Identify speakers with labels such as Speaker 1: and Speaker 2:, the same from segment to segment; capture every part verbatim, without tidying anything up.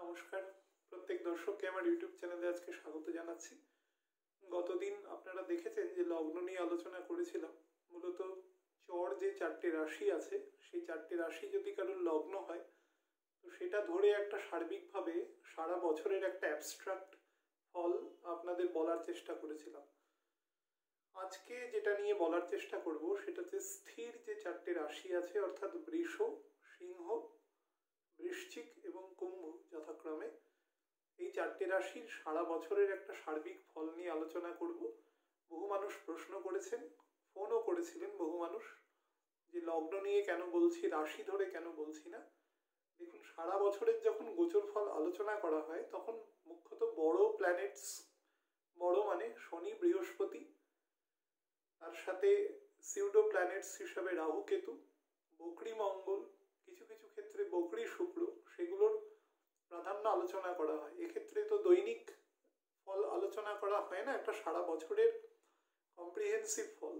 Speaker 1: নমস্কার প্রত্যেক দর্শককে আমার ইউটিউব চ্যানেলে আজকে স্বাগত জানাচ্ছি। গতদিন আপনারা দেখেছেন যে লগ্ন নিয়ে আলোচনা করেছিলাম। মূলত চর যে চারটে রাশি আছে সেই চারটে রাশি যদি কারোর লগ্ন হয় তো সেটা ধরে একটা সার্বিকভাবে সারা বছরের একটা অ্যাবস্ট্রাক্ট ফল আপনাদের বলার চেষ্টা করেছিলাম। আজকে যেটা নিয়ে বলার চেষ্টা করব সেটা হচ্ছে স্থির যে চারটে রাশি আছে, অর্থাৎ বৃষ, সিংহ, বৃশ্চিক এবং কুম্ভ যথাক্রমে। এই চারটে রাশির সারা বছরের একটা সার্বিক ফল নিয়ে আলোচনা করব। বহু মানুষ প্রশ্ন করেছেন, ফোনও করেছিলেন বহু মানুষ, যে লগ্ন নিয়ে কেন বলছি, রাশি ধরে কেন বলছি না। দেখুন, সারা বছরের যখন গোচর ফল আলোচনা করা হয় তখন মুখ্যত বড় প্ল্যানেটস, বড় মানে শনি, বৃহস্পতি, তার সাথে সিউডো প্ল্যানেটস হিসাবে রাহু, কেতু, বকরি, মঙ্গল, কিছু কিছু ক্ষেত্রে বকরি, শুক্র, সেগুলোর প্রাধান্য আলোচনা করা হয়। এক্ষেত্রে তো দৈনিক ফল আলোচনা করা হয় না, একটা সারা বছরের কম্প্রিহেন্সিভ ফল।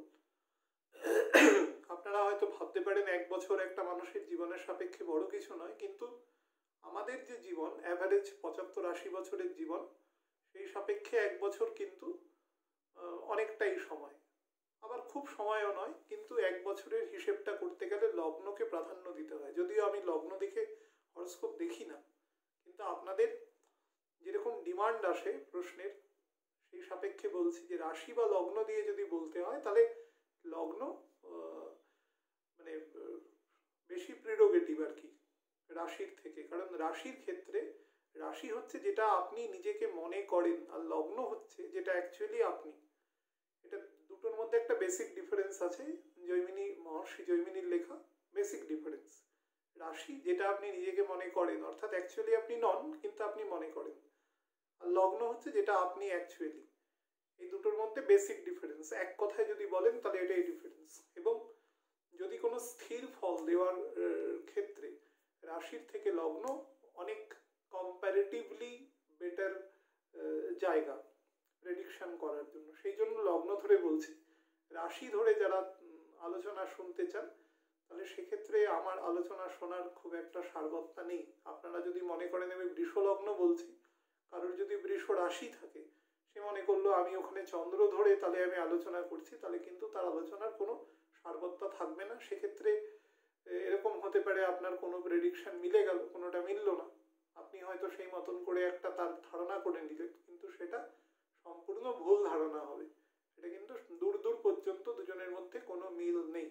Speaker 1: আপনারা হয়তো ভাবতে পারেন এক বছর একটা মানুষের জীবনের সাপেক্ষে বড় কিছু নয়, কিন্তু আমাদের যে জীবন অ্যাভারেজ পঁচাত্তর আশি বছরের জীবন, সেই সাপেক্ষে এক বছর কিন্তু অনেকটাই সময়, আবার খুব সময়ও নয়। কিন্তু এক বছরের হিসেবটা করতে গেলে লগ্নকে প্রাধান্য দিতে হয়। যদিও আমি লগ্ন দেখে হরস্কোপ দেখি না, কিন্তু আপনাদের যেরকম ডিমান্ড আসে প্রশ্নের, সেই সাপেক্ষে বলছি যে রাশি বা লগ্ন দিয়ে যদি বলতে হয় তাহলে লগ্ন মানে বেশি প্রিরোগেটিভ আর কি রাশির থেকে। কারণ রাশির ক্ষেত্রে রাশি হচ্ছে যেটা আপনি নিজেকে মনে করেন, আর লগ্ন হচ্ছে যেটা অ্যাকচুয়ালি আপনি। এটা দুটোর মধ্যে একটা বেসিক ডিফারেন্স আছে, জৈমিনী, মহর্ষি জৈমিনীর লেখা বেসিক ডিফারেন্স। রাশি যেটা আপনি নিজেকে মনে করেন, অর্থাৎ অ্যাকচুয়ালি আপনি নন কিন্তু আপনি মনে করেন, আর লগ্ন হচ্ছে যেটা আপনি অ্যাকচুয়ালি। এই দুটোর মধ্যে বেসিক ডিফারেন্স। এক কথায় যদি বলেন তাহলে এটাই ডিফারেন্স। এবং যদি কোনো স্থির ফল দেওয়ার ক্ষেত্রে রাশির থেকে লগ্ন অনেক কম্প্যারেটিভলি বেটার জায়গা প্রেডিকশন করার জন্য, সেই জন্য লগ্ন ধরে বলছি। রাশি ধরে যারা আলোচনা শুনতে চান তাহলে সেক্ষেত্রে আমার আলোচনা শোনার খুব একটা সারবত্তা নেই। আপনারা যদি মনে করেন আমি বৃষ লগ্ন বলছি, কারোর যদি বৃষ রাশি থাকে, সে মনে করলো আমি ওখানে চন্দ্র ধরে তাহলে আমি আলোচনা করছি, তাহলে কিন্তু তার আলোচনার কোনো সারবত্তা থাকবে না। সেক্ষেত্রে এরকম হতে পারে আপনার কোনো প্রেডিকশন মিলে গেল, কোনোটা মিলল না, আপনি হয়তো সেই মতন করে একটা তার ধারণা করে নিলেন, কিন্তু সেটা সম্পূর্ণ ভুল ধারণা হবে। এটা কিন্তু দূর দূর পর্যন্ত দুজনের মধ্যে কোনো মিল নেই।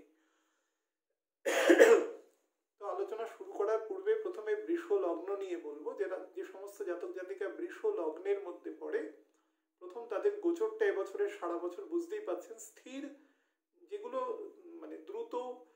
Speaker 1: তো আলোচনা শুরু করার পূর্বে প্রথমে বৃষ লগ্ন নিয়ে বলবো। যেটা যে সমস্ত জাতক জাতিকা বৃষ লগ্নের মধ্যে পড়ে, প্রথম তাদের গোচরটা এবছরের সারা বছর বুঝতেই পাচ্ছেন স্থির, যেগুলো মানে দ্রুত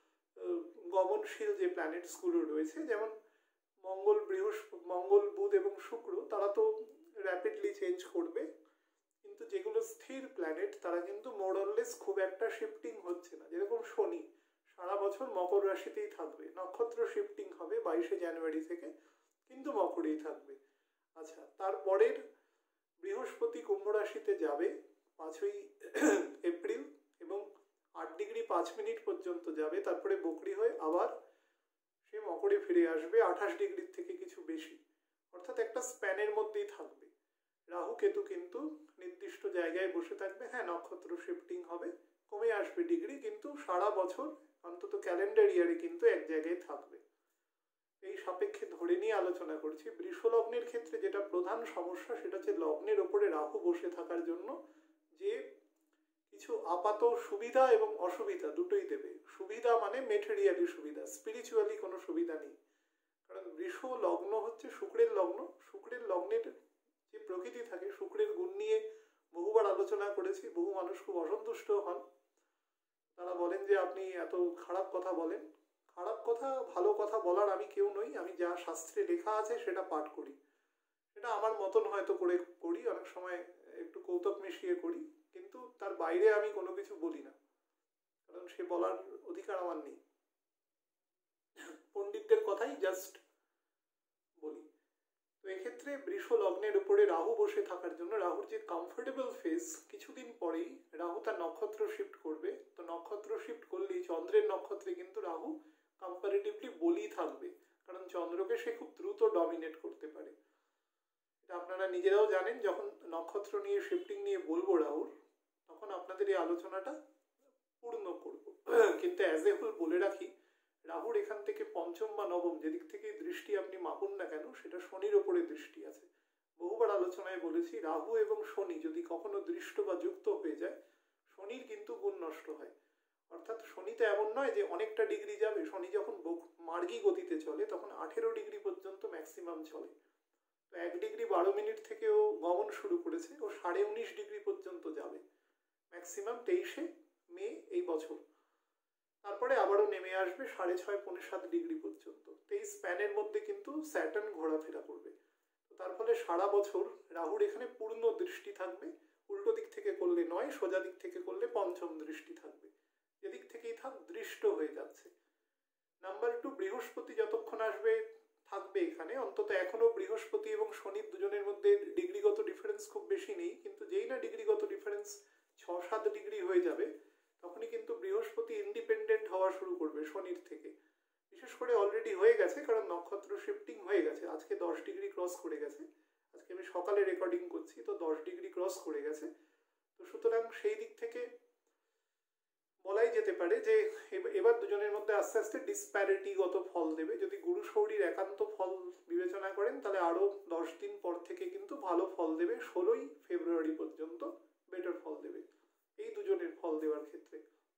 Speaker 1: গমনশীল যে প্ল্যানেটস গুলো রয়েছে, যেমন মঙ্গল, বৃহস্পতি, মঙ্গল, বুধ এবং শুক্র, তারা তো র্যাপিডলি চেঞ্জ করবে। কিন্তু যেগুলো স্থির প্ল্যানেট তারা কিন্তু মোরলেস খুব একটা শিফটিং হচ্ছে না। যেরকম শনি সারা বছর মকর রাশিতেই থাকবে, নক্ষত্র শিফটিং হবে বাইশে জানুয়ারি থেকে, কিন্তু মকরেই থাকবে। আচ্ছা, তারপরের বৃহস্পতি কুম্ভ রাশিতে যাবে পাঁচই এপ্রিল এবং আট ডিগ্রি পাঁচ মিনিট পর্যন্ত যাবে, তারপরে বকরি হয়ে আবার সে মকরে ফিরে আসবে আঠাশ ডিগ্রির থেকে কিছু বেশি, অর্থাৎ একটা স্প্যানের মধ্যেই থাকবে। রাহু কেতু কিন্তু নির্দিষ্ট জায়গায় বসে থাকবে। হ্যাঁ, নক্ষত্র শিফটিং হবে, কমে আসবে ডিগ্রি, কিন্তু সারা বছর অন্তত ক্যালেন্ডার ইয়ারে কিন্তু এক জায়গায় থাকবে। এই সাপেক্ষে ধরে নিয়ে আলোচনা করছি। বৃষ লগ্নের ক্ষেত্রে যেটা প্রধান সমস্যা সেটা হচ্ছে লগ্নের ওপরে রাহু বসে থাকার জন্য যে কিছু আপাত সুবিধা এবং অসুবিধা দুটোই দেবে। সুবিধা মানে মেটেরিয়ালি সুবিধা, স্পিরিচুয়ালি কোনো সুবিধা নেই। কারণ বৃষ লগ্ন হচ্ছে শুক্রের লগ্ন। শুক্রের লগ্নের যে প্রকৃতি থাকে, শুক্রের গুণ নিয়ে বহুবার আলোচনা করেছি। বহু মানুষ খুব অসন্তুষ্ট হন, তারা বলেন যে আপনি এত খারাপ কথা বলেন। খারাপ কথা ভালো কথা বলার আমি কেউ নই। আমি যা শাস্ত্রে লেখা আছে সেটা পাঠ করি, সেটা আমার মতন হয়তো করে করি, অনেক সময় একটু কৌতুক মিশিয়ে করি, কিন্তু তার বাইরে আমি কোনো কিছু বলি না, কারণ সে বলার অধিকার আমার নেই। পণ্ডিতদের কথাই জাস্ট বলি। তো এক্ষেত্রে বৃষ লগ্নের উপরে রাহু বসে থাকার জন্য রাহুর যে কমফোর্টেবল ফেজ, কিছুদিন পরেই রাহু তার নক্ষত্র শিফট করবে। তো নক্ষত্র শিফট করলেই চন্দ্রের নক্ষত্রে কিন্তু রাহু কম্পারেটিভলি বলি থাকবে, কারণ চন্দ্রকে সে খুব দ্রুত ডমিনেট করতে পারে। আপনারা নিজেরাও জানেন, যখন নক্ষত্র নিয়ে শিফটিং নিয়ে বলবো রাহুর, তখন আপনাদের এই আলোচনাটা পূর্ণ করব। কিন্তু অ্যাজ এ হোল বলে রাখি, রাহুর এখান থেকে পঞ্চম বা নবম যেদিক থেকে দৃষ্টি আপনি মাপুন না কেন, সেটা শনির ওপরে দৃষ্টি আছে। বহুবার আলোচনায় বলেছি, রাহু এবং শনি যদি কখনো দৃষ্ট বা যুক্ত হয়ে যায়, শনির কিন্তু গুণ নষ্ট হয়। অর্থাৎ শনি তো এমন নয় যে অনেকটা ডিগ্রি যাবে, শনি যখন মার্গী গতিতে চলে তখন আঠেরো ডিগ্রি পর্যন্ত ম্যাক্সিমাম চলে। তো এক ডিগ্রি বারো মিনিট থেকে ও গমন শুরু করেছে, ও সাড়ে উনিশ ডিগ্রি পর্যন্ত যাবে ম্যাক্সিমাম তেইশে মে এই বছর। তারপরে আবারও নেমে আসবে সাড়ে ছয় পৌনে সাত ডিগ্রি পর্যন্ত। তেইশ স্প্যানের মধ্যে কিন্তু স্যাটার্ন ঘোরাফেরা করবে। তো তার ফলে সারা বছর রাহুর এখানে পূর্ণ দৃষ্টি থাকবে। উল্টো দিক থেকে করলে নয়, সোজা দিক থেকে করলে পঞ্চম দৃষ্টি থাকবে। যেদিক থেকেই থাক দৃষ্ট হয়ে যাচ্ছে। নাম্বার টু, বৃহস্পতি যতক্ষণ আসবে থাকবে এখানে, অন্তত এখনো বৃহস্পতি এবং শনির দুজনের মধ্যে ডিগ্রিগত ডিফারেন্স খুব বেশি নেই, কিন্তু যেই না ডিগ্রিগত ডিফারেন্স ছ সাত ডিগ্রি হয়ে যাবে, তখনই কিন্তু বৃহস্পতি ইন্ডিপেন্ডেন্ট হওয়া শুরু করবে শনির থেকে। বিশেষ করে অলরেডি হয়ে গেছে, কারণ নক্ষত্র শিফটিং হয়ে গেছে। আজকে দশ ডিগ্রি ক্রস করে গেছে, আজকে আমি সকালে রেকর্ডিং করছি, তো দশ ডিগ্রি ক্রস করে গেছে। তো সুতরাং সেই দিক থেকে বলাই যেতে পারে যে এবার দুজনের মধ্যে আস্তে আস্তে ডিসপ্যারিটিগত ফল দেবে। যদি গুরু শৌরীর একান্ত ফল বিবেচনা করেন, তাহলে আরো দশ দিন পর থেকে কিন্তু ভালো ফল দেবে। ষোলোই ফেব্রুয়ারি পর্যন্ত বেটার ফল দেবে এই দুজনের ফল দেওয়ার ক্ষেত্রে।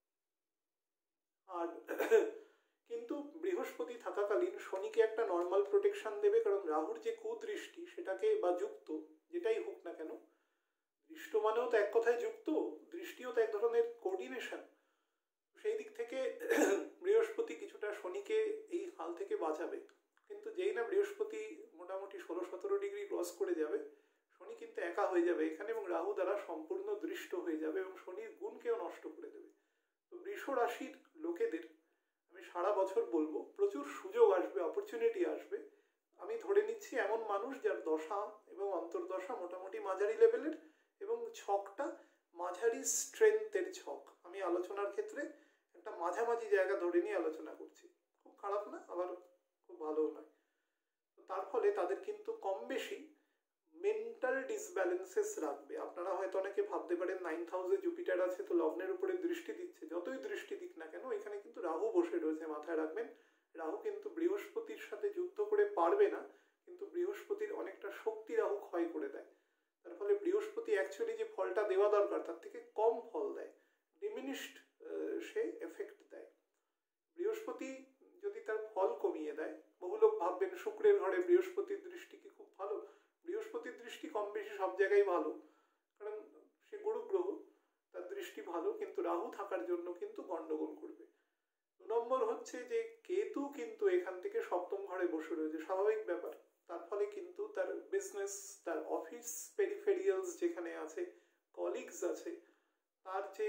Speaker 1: আর কিন্তু বৃহস্পতি থাকাকালীন শনিকে একটা নর্মাল প্রোটেকশন দেবে, কারণ রাহুর যে কুদৃষ্টি সেটাকে বা যুক্ত যেটাই হোক না কেন, দৃষ্ট মানেও তো এক কথায় যুক্ত, দৃষ্টিও তো এক ধরনের কোঅর্ডিনেশন। সেই দিক থেকে বৃহস্পতি কিছুটা শনিকে এই হাল থেকে বাঁচাবে। কিন্তু যেই না বৃহস্পতি মোটামুটি ষোলো সতেরো ডিগ্রি ক্রস করে যাবে, শনি কিন্তু একা হয়ে যাবে এখানে, এবং রাহু দ্বারা সম্পূর্ণ দৃষ্ট হয়ে যাবে এবং শনির গুণকেও নষ্ট করে দেবে। তো বৃষ রাশির লোকেদের আমি সারা বছর বলবো, প্রচুর সুযোগ আসবে, অপরচুনিটি আসবে। আমি ধরে নিচ্ছি এমন মানুষ যার দশা এবং অন্তর্দশা মোটামুটি মাঝারি লেভেলের এবং ছকটা মাঝারি স্ট্রেংথের ছক। আমি আলোচনার ক্ষেত্রে একটা মাঝামাঝি জায়গা ধরে নিয়ে আলোচনা করছি, খুব খারাপ না আবার খুব ভালোও নয়। তো তার ফলে তাদের কিন্তু কম বেশি মেন্টাল ডিসব্যালেন্সেস রাখবে। আপনারা হয়তো অনেকে ভাবতে পারেন নাইন্থ হাউসে জুপিটার আছে, তো লগ্নের উপরে দৃষ্টি দিচ্ছে। যতই দৃষ্টি দিক না কেন, এখানে কিন্তু রাহু বসে রয়েছে। মাথায় রাখবেন, রাহু কিন্তু বৃহস্পতির সাথে যুদ্ধ করে পারবে না, কিন্তু বৃহস্পতির অনেকটা শক্তি রাহু ক্ষয় করে দেয়। তার ফলে বৃহস্পতি অ্যাকচুয়ালি যে ফলটা দেওয়া দরকার তার থেকে কম ফল দেয়, ডিমিনিশড সে এফেক্ট দেয়। বৃহস্পতি যদি তার ফল কমিয়ে দেয়, বহু লোক ভাববেন শুক্রের ঘরে বৃহস্পতির দৃষ্টি কি খুব ভালো? বৃহস্পতির দৃষ্টি কম বেশি সব জায়গায় ভালো, কারণ সে গুরু গ্রহ, তার দৃষ্টি ভালো, কিন্তু রাহু থাকার জন্য কিন্তু গন্ডগোল করবে। দু নম্বর হচ্ছে যে কেতু কিন্তু এখান থেকে সপ্তম ঘরে বসে রয়েছে, স্বাভাবিক ব্যাপার। তার ফলে কিন্তু তার বিজনেস, তার অফিস পেরিফেরিয়ালস যেখানে আছে, কলিগস আছে, তার যে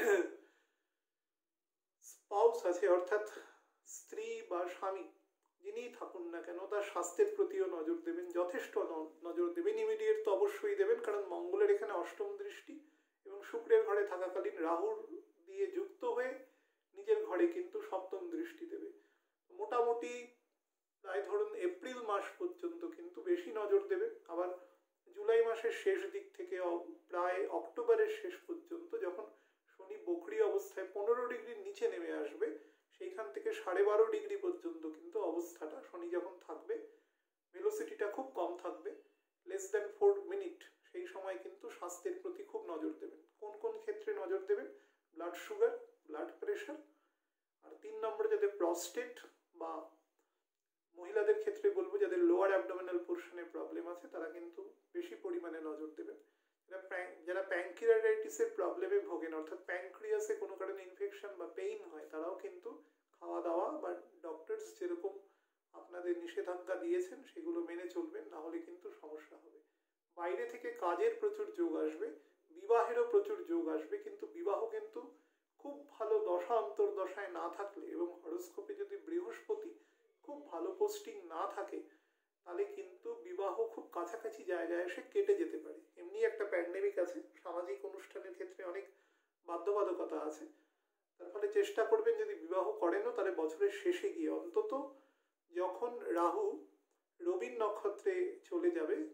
Speaker 1: স্পাউস আছে অর্থাৎ স্ত্রী বা স্বামী যিনিই থাকুন না কেন, তার স্বাস্থ্যের প্রতিও নজর দেবেন, যথেষ্ট নজর দেবেন। ইমিডিয়েট তো অবশ্যই দেবেন, কারণ মঙ্গলের এখানে অষ্টম দৃষ্টি এবং শুক্রের ঘরে থাকাকালীন রাহুর দিয়ে যুক্ত হয়ে নিজের ঘরে কিন্তু সপ্তম দৃষ্টি দেবে। মোটামুটি প্রায় ধরুন এপ্রিল মাস পর্যন্ত কিন্তু বেশি নজর দেবে। আবার জুলাই মাসের শেষ দিক থেকে প্রায় অক্টোবরের শেষ পর্যন্ত, যখন শনি বকরি অবস্থায় পনেরো ডিগ্রির নিচে নেমে আসবে, সেইখান থেকে সাড়ে বারো ডিগ্রি পর্যন্ত কিন্তু অবস্থাটা শনি যখন থাকবে, ভেলোসিটিটা খুব কম থাকবে, লেস দ্যান ফোর মিনিট, সেই সময় কিন্তু স্বাস্থ্যের প্রতি খুব নজর দেবেন। কোন কোন ক্ষেত্রে নজর দেবেন? ব্লাড সুগার, ব্লাড প্রেশার, আর তিন নম্বরে যাদের প্রস্টেট বা মহিলাদের ক্ষেত্রে বলবো যাদের লোয়ার অ্যাবডোমিনাল পোর্শনের প্রবলেম আছে, তারা কিন্তু বেশি পরিমাণে নজর দেবেন। যারা প্যাঙ্ক্রিয়াটাইটিসের প্রবলেমে ভোগেন, অর্থাৎ প্যাঙ্ক্রিয়াসে কোনো কারণে ইনফেকশন বা পেইন হয়, তারাও কিন্তু খাওয়া দাওয়া বা ডক্টরস যেরকম আপনাদের নিষেধাজ্ঞা দিয়েছেন সেগুলো মেনে চলবেন, না হলে কিন্তু সমস্যা হবে। বাইরে থেকে কাজের প্রচুর যোগ আসবে, বিবাহেরও প্রচুর যোগ আসবে, কিন্তু বিবাহ কিন্তু খুব ভালো দশা অন্তর্দশায় না থাকলে এবং হরোস্কোপে যদি বৃহস্পতি খুব ভালো পোস্টিং না থাকে, তাহলে কিন্তু বিবাহ খুব কাছাকাছি জায়গায় এসে কেটে যেতে পারে। এমনি একটা প্যান্ডেমিক আছে, সামাজিক অনুষ্ঠানের ক্ষেত্রে অনেক বাধ্যবাধকতা আছে। তার ফলে চেষ্টা করবেন যদি বিবাহ করেনও, তাহলে বছরের শেষে গিয়ে অন্তত যখন রাহু রবির নক্ষত্রে চলে যাবে, তিন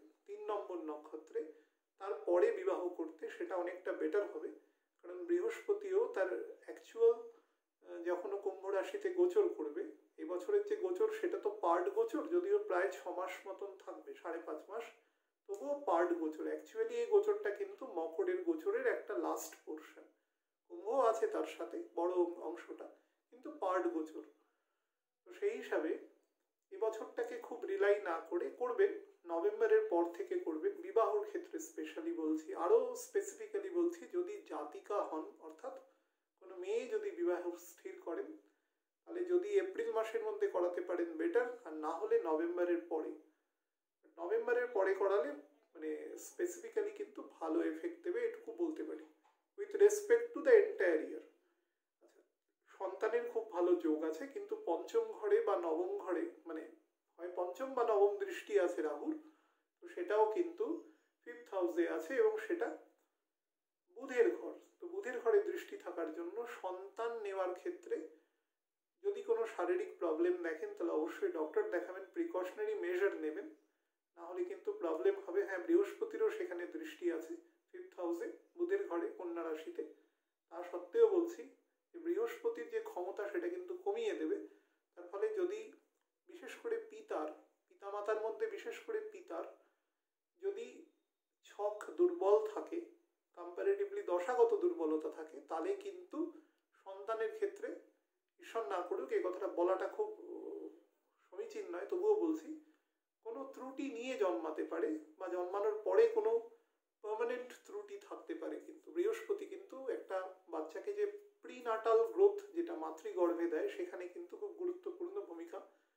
Speaker 1: নম্বর নক্ষত্রে তারপরে বিবাহ করতে সেটা অনেকটা বেটার হবে। কারণ বৃহস্পতিও তার অ্যাকচুয়াল যখন কুম্ভ রাশিতে গোচর করবে, এবছরের যে গোচর সেটা তো পার্ট গোচর, যদিও প্রায় ছ মাস মতন থাকবে, সাড়ে পাঁচ মাস, তবুও পার্ট গোচর। অ্যাকচুয়ালি এই গোচরটা কিন্তু মকরের গোচরের একটা লাস্ট পোর্শন, কুম্ভ আছে তার সাথে বড় অংশটা, কিন্তু পার্ট গোচর। তো সেই হিসাবে এবছরটাকে খুব রিলাই না করে করবেন নভেম্বরের পর থেকে করবেন, বিবাহর ক্ষেত্রে স্পেশালি বলছি। আরও স্পেসিফিক্যালি বলছি, যদি জাতিকা হন, অর্থাৎ কোনো মেয়ে যদি বিবাহ স্থির করেন, তাহলে যদি এপ্রিল মাসের মধ্যে করাতে পারেন বেটার, আর না হলে নভেম্বরের পরে। নভেম্বরের পরে করালে মানে স্পেসিফিক্যালি কিন্তু ভালো এফেক্ট দেবে, এটুকু বলতে পারি, with respect to the entire year. আচ্ছা, সন্তানের খুব ভালো যোগ আছে, কিন্তু পঞ্চম ঘরে বা নবম ঘরে, মানে হয় পঞ্চম বা নবম দৃষ্টি আছে রাহুর, তো সেটাও কিন্তু ফিফথ হাউসে আছে এবং সেটা বুধের ঘর। তো বুধের ঘরে দৃষ্টি থাকার জন্য সন্তান নেওয়ার ক্ষেত্রে যদি কোনো শারীরিক প্রবলেম দেখেন তাহলে অবশ্যই ডক্টর দেখাবেন, প্রিকশনারি মেজার নেবেন, না হলে কিন্তু প্রবলেম হবে। হ্যাঁ, বৃহস্পতিরও সেখানে দৃষ্টি আছে ফিফথ হাউসে, বুধের ঘরে, কন্যা রাশিতে। তা সত্ত্বেও বলছি যে বৃহস্পতির যে ক্ষমতা সেটা কিন্তু কমিয়ে দেবে। তার ফলে যদি বিশেষ করে পিতার পিতামাতার মধ্যে বিশেষ করে পিতার যদি ছক দুর্বল থাকে, কম্পারেটিভলি দশাগত দুর্বলতা থাকে, তাহলে কিন্তু সন্তানের ক্ষেত্রে, ঈশ্বর না করুক এই কথাটা বলাটা খুব সমীচীন নয়, তবুও বলছি, কোনো ত্রুটি নিয়ে জন্মাতে পারে বা জন্মানোর পরে কোনো পার্মানেন্ট ত্রুটি থাকতে পারে। কিন্তু বৃহস্পতি কিন্তু একটা বাচ্চাকে যে প্রিনাটাল গ্রোথ যেটা মাতৃগর্ভে দেয়, সেখানে কিন্তু খুব গুরুত্বপূর্ণ ভূমিকা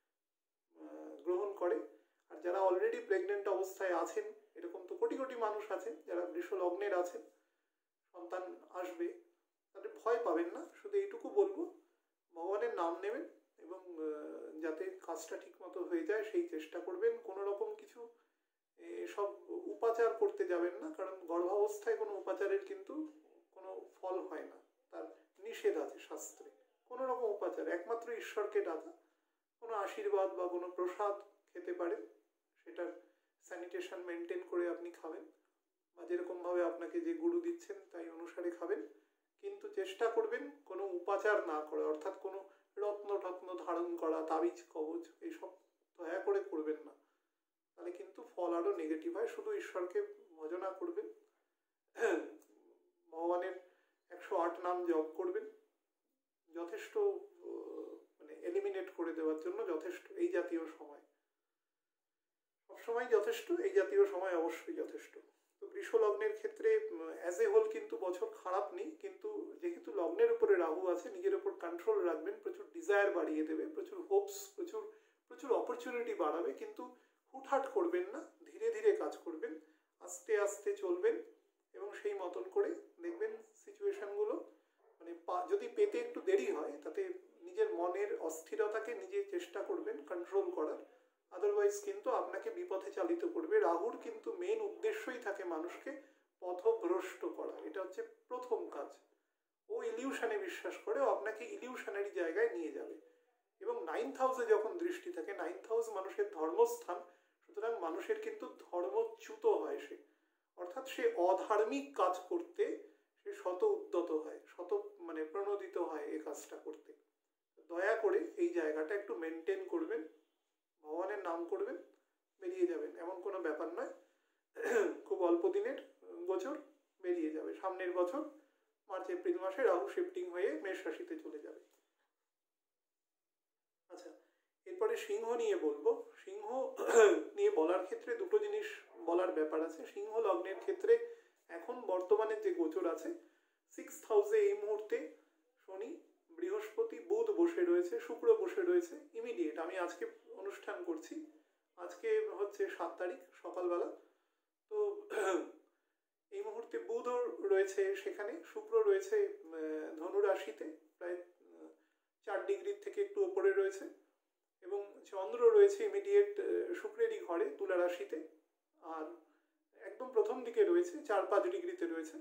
Speaker 1: গ্রহণ করে। আর যারা অলরেডি প্রেগনেন্ট অবস্থায় আছেন, এরকম তো কোটি কোটি মানুষ আছেন যারা বৃষ লগ্নের আছেন, সন্তান আসবে, তাদের ভয় পাবেন না। শুধু এইটুকু বলবো, ভগবানের নাম নেবেন এবং যাতে কাজটা ঠিক মতো হয়ে যায় সেই চেষ্টা করবেন। কোনো রকম কিছু এসব উপাচার করতে যাবেন না, কারণ গর্ভাবস্থায় কোনো উপাচারের কিন্তু কোনো ফল হয় না, তার নিষেধ আছে শাস্ত্রে। কোনো রকম উপাচার, একমাত্র ঈশ্বরকে ডাকা, কোনো আশীর্বাদ বা কোনো প্রসাদ খেতে পারেন, সেটার স্যানিটেশন মেনটেন করে আপনি খাবেন, বা যেরকমভাবে আপনাকে যে গুরু দিচ্ছেন তাই অনুসারে খাবেন, কিন্তু চেষ্টা করবেন কোনো উপাচার না করা, অর্থাৎ কোনো রত্ন টত্ন ধারণ করা, তাবিজ কবচ এইসব দয়া করে করবেন না, তাহলে কিন্তু ফল আরও নেগেটিভ হয়। শুধু ঈশ্বরকে ভজনা করবেন, ভগবানের একশো আট নাম জপ করবেন, যথেষ্ট মানে এলিমিনেট করে দেওয়ার জন্য যথেষ্ট এই জাতীয় সময়, সবসময় যথেষ্ট, এই জাতীয় সময় অবশ্যই যথেষ্ট। তো বৃষ লগ্নের ক্ষেত্রে অ্যাজ এ হোল কিন্তু বছর খারাপ নেই, কিন্তু যেহেতু লগ্নের উপরে রাহু আছে, নিজের উপর কন্ট্রোল রাখবেন, প্রচুর ডিজায়ার বাড়িয়ে দেবে, প্রচুর হোপস, প্রচুর প্রচুর অপরচুনিটি বাড়াবে, কিন্তু হুটহাট করবেন না, ধীরে ধীরে কাজ করবেন, আস্তে আস্তে চলবেন, এবং সেই মতন করে দেখবেন সিচুয়েশনগুলো মানে যদি পেতে একটু দেরি হয়, তাতে নিজের মনের অস্থিরতাকে নিজে চেষ্টা করবেন কন্ট্রোল করার, আদারওয়াইজ কিন্তু আপনাকে বিপথে চালিত করবে। রাহুর কিন্তু মেন উদ্দেশ্যই থাকে মানুষকে পথভ্রষ্ট করা, এটা হচ্ছে প্রথম কাজ। ও ইলিউশনে বিশ্বাস করে, ও আপনাকে ইলিউশনারি জায়গায় নিয়ে যাবে। এবং নাইন্থ হাউসে যখন দৃষ্টি থাকে, নাইন্থ হাউস মানুষের ধর্মস্থান, সুতরাং মানুষের কিন্তু ধর্মচ্যুত হয় সে, অর্থাৎ সে অধার্মিক কাজ করতে সে শত উদ্যত হয়, শত মানে প্রণোদিত হয় এই কাজটা করতে। দয়া করে এই জায়গাটা একটু মেনটেন করবেন, ভগবানের নাম করবেন, বেরিয়ে যাবেন, এমন কোনো ব্যাপার নয়, খুব অল্প দিনের গোচর, বেরিয়ে যাবে। সামনের বছর মার্চ এপ্রিল মাসে রাহু শিফটিং হয়ে মেষ রাশিতে চলে যাবে। আচ্ছা, এরপরে সিংহ নিয়ে বলবো। সিংহ নিয়ে বলার ক্ষেত্রে দুটো জিনিস বলার ব্যাপার আছে। সিংহ লগ্নের ক্ষেত্রে এখন বর্তমানে যে গোচর আছে, সিক্সথ হাউসে এই মুহূর্তে শনি, বৃহস্পতি, বুধ বসে রয়েছে, শুক্র বসে রয়েছে ইমিডিয়েট। আমি আজকে অনুষ্ঠান করছি, আজকে হচ্ছে সাত তারিখ সকালবেলা, তো এই মুহূর্তে বুধও রয়েছে সেখানে, শুক্র রয়েছে ধনু রাশিতে, প্রায় চার ডিগ্রির থেকে একটু ওপরে রয়েছে, এবং চন্দ্র রয়েছে ইমিডিয়েট শুক্রেরই ঘরে তুলা রাশিতে, আর একদম প্রথম দিকে রয়েছে চার পাঁচ ডিগ্রিতে রয়েছে।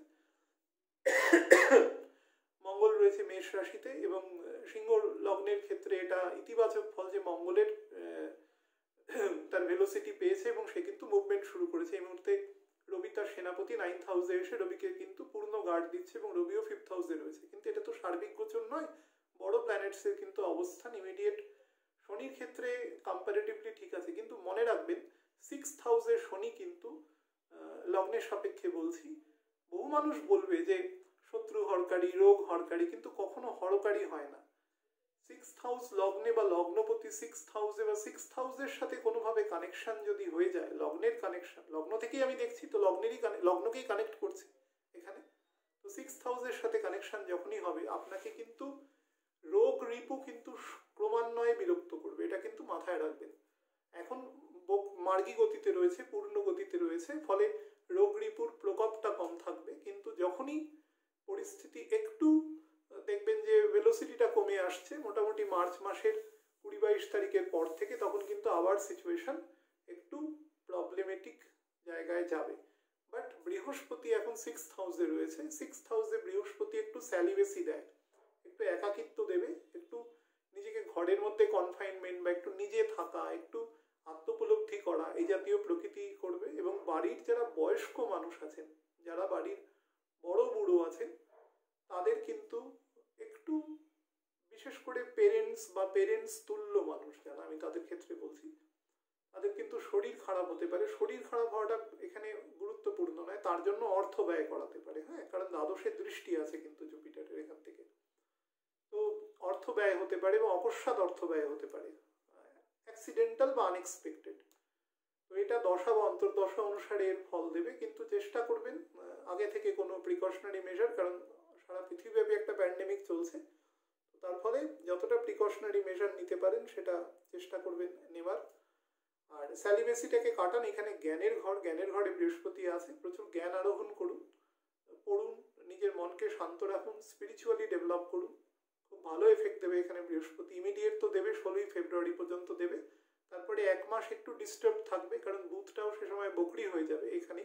Speaker 1: মঙ্গল রয়েছে মেষ রাশিতে, এবং সিংহ লগ্নের ক্ষেত্রে এটা ইতিবাচক ফল যে মঙ্গলের তার ভেলোসিটি পেয়েছে এবং সে কিন্তু মুভমেন্ট শুরু করেছে করেছে। এই মুহূর্তে রবি তার সেনাপতি নাইন্থ হাউসে এসে রবিকে কিন্তু পূর্ণ গার্ড দিচ্ছে এবং রবিও ফিফথ হাউসে রয়েছে, কিন্তু এটা তো সার্বিক গোচর নয়, বড় প্ল্যানেটসের কিন্তু অবস্থান ইমিডিয়েট শনির ক্ষেত্রে কম্পারেটিভলি ঠিক আছে। কিন্তু মনে রাখবেন সিক্সথ হাউসের শনি কিন্তু লগ্নের সাপেক্ষে বলছি, বহু মানুষ বলবে যে শত্রু হরকারী, রোগ হরকারী, কিন্তু কখনো হরকারী হয় না। সিক্সথ হাউস লগ্নে বা লগ্নপতি সিক্সথ হাউসে বা সিক্সথ হাউসের সাথে কোনোভাবে কানেকশন যদি হয়ে যায়, লগ্নের কানেকশন, লগ্ন থেকেই আমি দেখছি তো লগ্নেরই লগ্নকেই কানেক্ট করছি এখানে, তো সিক্সথ হাউসের সাথে কানেকশন যখনই হবে আপনাকে কিন্তু রোগ রিপু কিন্তু ক্রমান্বয়ে বিরক্ত করবে, এটা কিন্তু মাথায় রাখবেন। এখন মার্গী গতিতে রয়েছে, পূর্ণ গতিতে রয়েছে, ফলে রোগ রিপুর প্রকোপটা কম থাকবে, কিন্তু যখনই পরিস্থিতি একটু দেখবেন যে ভেলোসিটিটা কমে আসছে মোটামুটি মার্চ মাসের কুড়ি বাইশ তারিখের পর থেকে, তখন কিন্তু আবার সিচুয়েশন একটু প্রবলেমেটিক জায়গায় যাবে। বাট বৃহস্পতি এখন সিক্সথ হাউসে রয়েছে, সিক্সথ হাউসে বৃহস্পতি একটু স্যালিভেসি দেয়, একটু একাকিত্ব দেবে, একটু নিজেকে ঘরের মধ্যে কনফাইনমেন্ট বা একটু নিজে থাকা, একটু আত্মোপলব্ধি করা, এই জাতীয় প্রকৃতি করবে। এবং বাড়ির যারা বয়স্ক মানুষ আছেন, যারা বাড়ির বড় বুড়ো আছেন, তাদের কিন্তু একটু বিশেষ করে পেরেন্টস বা পেরেন্টস তুল্য মানুষ যারা, আমি তাদের ক্ষেত্রে বলছি, তাদের কিন্তু শরীর খারাপ হতে পারে। শরীর খারাপ হওয়াটা এখানে গুরুত্বপূর্ণ নয়, তার জন্য অর্থ ব্যয় করাতে পারে, হ্যাঁ, কারণ দ্বাদশের দৃষ্টি আছে কিন্তু জুপিটারের এখান থেকে, তো অর্থ ব্যয় হতে পারে এবং অকস্মাৎ অর্থ ব্যয় হতে পারে, অ্যাক্সিডেন্টাল বা আনএক্সপেক্টেড। তো এটা দশা বা অন্তর্দশা অনুসারে এর ফল দেবে, কিন্তু চেষ্টা করবেন আগে থেকে কোনো প্রিকশনারি মেজার, কারণ সারা পৃথিবীব্যাপী একটা প্যান্ডেমিক চলছে, তার ফলে যতটা প্রিকশনারি মেজার নিতে পারেন সেটা চেষ্টা করবেন নেবার। আর স্যালিভেসিটাকে কাটান, এখানে জ্ঞানের ঘর, জ্ঞানের ঘরে বৃহস্পতি আছে, প্রচুর জ্ঞান আরোহণ করুন, পড়ুন, নিজের মনকে শান্ত রাখুন, স্পিরিচুয়ালি ডেভেলপ করুন, খুব ভালো এফেক্ট দেবে এখানে বৃহস্পতি। ইমিডিয়েট তো দেবে, ষোলোই ফেব্রুয়ারি পর্যন্ত দেবে, তারপরে এক মাস একটু ডিস্টার্ব থাকবে, কারণ বুধটাও সে সময় বকরি হয়ে যাবে এখানে।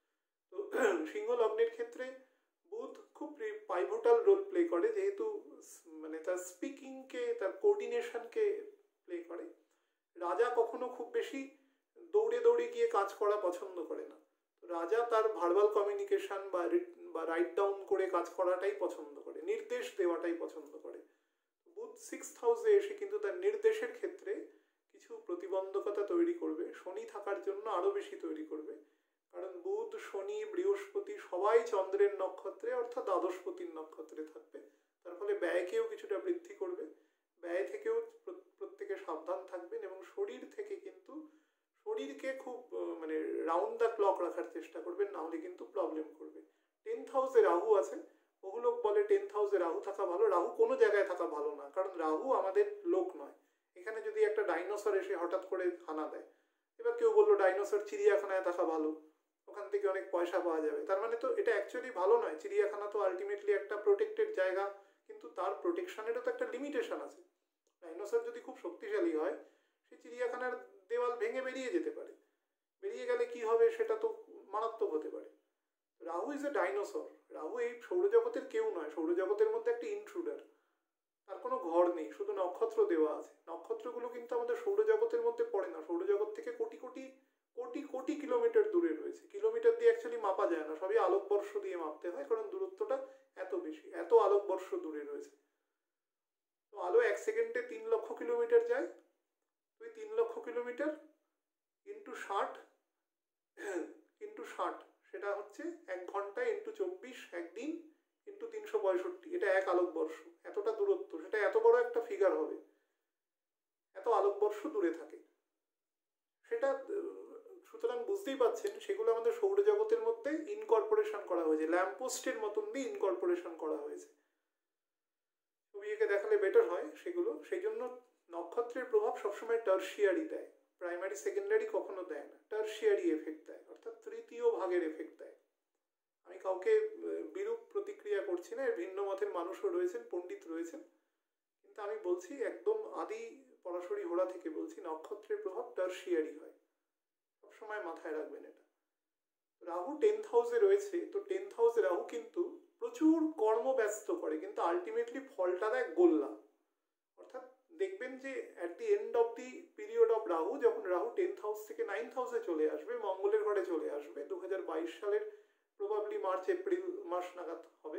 Speaker 1: তো সিংহ লগ্নের ক্ষেত্রে বুধ খুব পাইভোটাল রোল প্লে করে, যেহেতু মানে তার স্পিকিংকে, তার কোঅর্ডিনেশনকে প্লে করে। রাজা কখনো খুব বেশি দৌড়ে দৌড়ে গিয়ে কাজ করা পছন্দ করে না, রাজা তার ভার্বাল কমিউনিকেশন বা বা রাইট ডাউন করে কাজ করাটাই পছন্দ করে, নির্দেশ দেওয়াটাই পছন্দ করে। বুধ সিক্সথ হাউসে এসে কিন্তু তার নির্দেশের ক্ষেত্রে কিছু প্রতিবন্ধকতা তৈরি করবে, শনি থাকার জন্য আরো বেশি তৈরি করবে, কারণ বুধ, শনি, বৃহস্পতি সবাই চন্দ্রের নক্ষত্রে অর্থাৎ দ্বাদশপতির নক্ষত্রে থাকবে, তার ফলে ব্যয়কেও কিছুটা বৃদ্ধি করবে। ব্যয় থেকেও প্রত্যেকে সাবধান থাকবেন এবং শরীর থেকে কিন্তু শরীরকে খুব মানে রাউন্ড দ্য ক্লক রাখার চেষ্টা করবেন, না হলে কিন্তু প্রবলেম করবে। টেন্থ হাউসে রাহু আছে, বহু লোক বলে টেন্থ হাউসে রাহু থাকা ভালো, রাহু কোনো জায়গায় থাকা ভালো না, কারণ রাহু আমাদের লোক নয়। এখানে যদি একটা ডাইনোসর এসে হঠাৎ করে খানা দেয়, এবার কেউ বললো ডাইনোসর চিড়িয়াখানায় থাকা ভালো, ওখান থেকে অনেক পয়সা পাওয়া যাবে, তার মানে তো এটা অ্যাকচুয়ালি ভালো নয়। চিড়িয়াখানা তো আলটিমেটলি একটা প্রোটেক্টেড জায়গা, কিন্তু তার প্রোটেকশনেরও তো একটা লিমিটেশন আছে। ডাইনোসর যদি খুব শক্তিশালী হয়, সে চিড়িয়াখানার দেওয়াল ভেঙে বেরিয়ে যেতে পারে, বেরিয়ে গেলে কি হবে সেটা তো মারাত্মক হতে পারে। Rahu is a dinosaur, Rahu এই সৌরজগতের কেউ নয়, সৌরজগতের মধ্যে একটা ইন্ট্রুডার, তার কোনো ঘর নেই, শুধু নক্ষত্র দেওয়া আছে। নক্ষত্রগুলো কিন্তু আমাদের সৌরজগতের মধ্যে পড়ে না, সৌরজগৎ থেকে কোটি কোটি কোটি কোটি কিলোমিটার দূরে রয়েছে, কিলোমিটার দিয়ে অ্যাকচুয়ালি মাপা যায় না, সবই আলোকবর্ষ দিয়ে মাপতে হয়, কারণ দূরত্বটা এত বেশি, এত আলোকবর্ষ দূরে রয়েছে। তো আলো এক সেকেন্ডে তিন লক্ষ কিলোমিটার যায়, ওই তিন লক্ষ কিলোমিটার ইন্টু ষাট ইন্টু ষাট সেটা হচ্ছে এক ঘন্টায় ইন্টু চব্বিশ, একদিন ইন্টু তিনশো পঁয়ষট্টি, এটা এক আলোকবর্ষ, এতটা দূরত্ব, সেটা এত বড় একটা ফিগার হবে, এত আলোকবর্ষ দূরে থাকে সেটা। সুতরাং বুঝতেই পাচ্ছেন সেগুলো আমাদের সৌরজগতের মধ্যে ইনকর্পোরেশন করা হয়েছে, ল্যাম্পপোস্টের মতন দিয়ে ইনকর্পোরেশন করা হয়েছে। ছবি এঁকে দেখালে বেটার হয় সেগুলো। সেই জন্য নক্ষত্রের প্রভাব সবসময় টার্সিয়ারি দেয়, প্রাইমারি সেকেন্ডারি কখনো দেয় না, টার্সিয়ারি এফেক্ট দেয়, অর্থাৎ তৃতীয় ভাগের এফেক্ট দেয়। আমি কাউকে বিরূপ প্রতিক্রিয়া করছি না, এর ভিন্ন মতের মানুষও রয়েছেন, পণ্ডিত রয়েছেন, কিন্তু আমি বলছি একদম আদি পরাশরী হোড়া থেকে বলছি, নক্ষত্রের প্রভাব টার্সিয়ারি হয়, সবসময় মাথায় রাখবেন এটা। রাহু টেন্থ হাউসে রয়েছে, তো টেন্থ হাউসে রাহু কিন্তু প্রচুর কর্মব্যস্ত করে, কিন্তু আলটিমেটলি ফলটা দেয় গোল্লা, অর্থাৎ দেখবেন যে at the end of the period of Rahu, যখন রাহু টেন্থ হাউস থেকে নাইন্থ হাউসে চলে আসবে, মঙ্গলের ঘরে চলে আসবে, দু হাজার বাইশ সালের প্রবাবলি মার্চ এপ্রিল মাস নাগাদ হবে,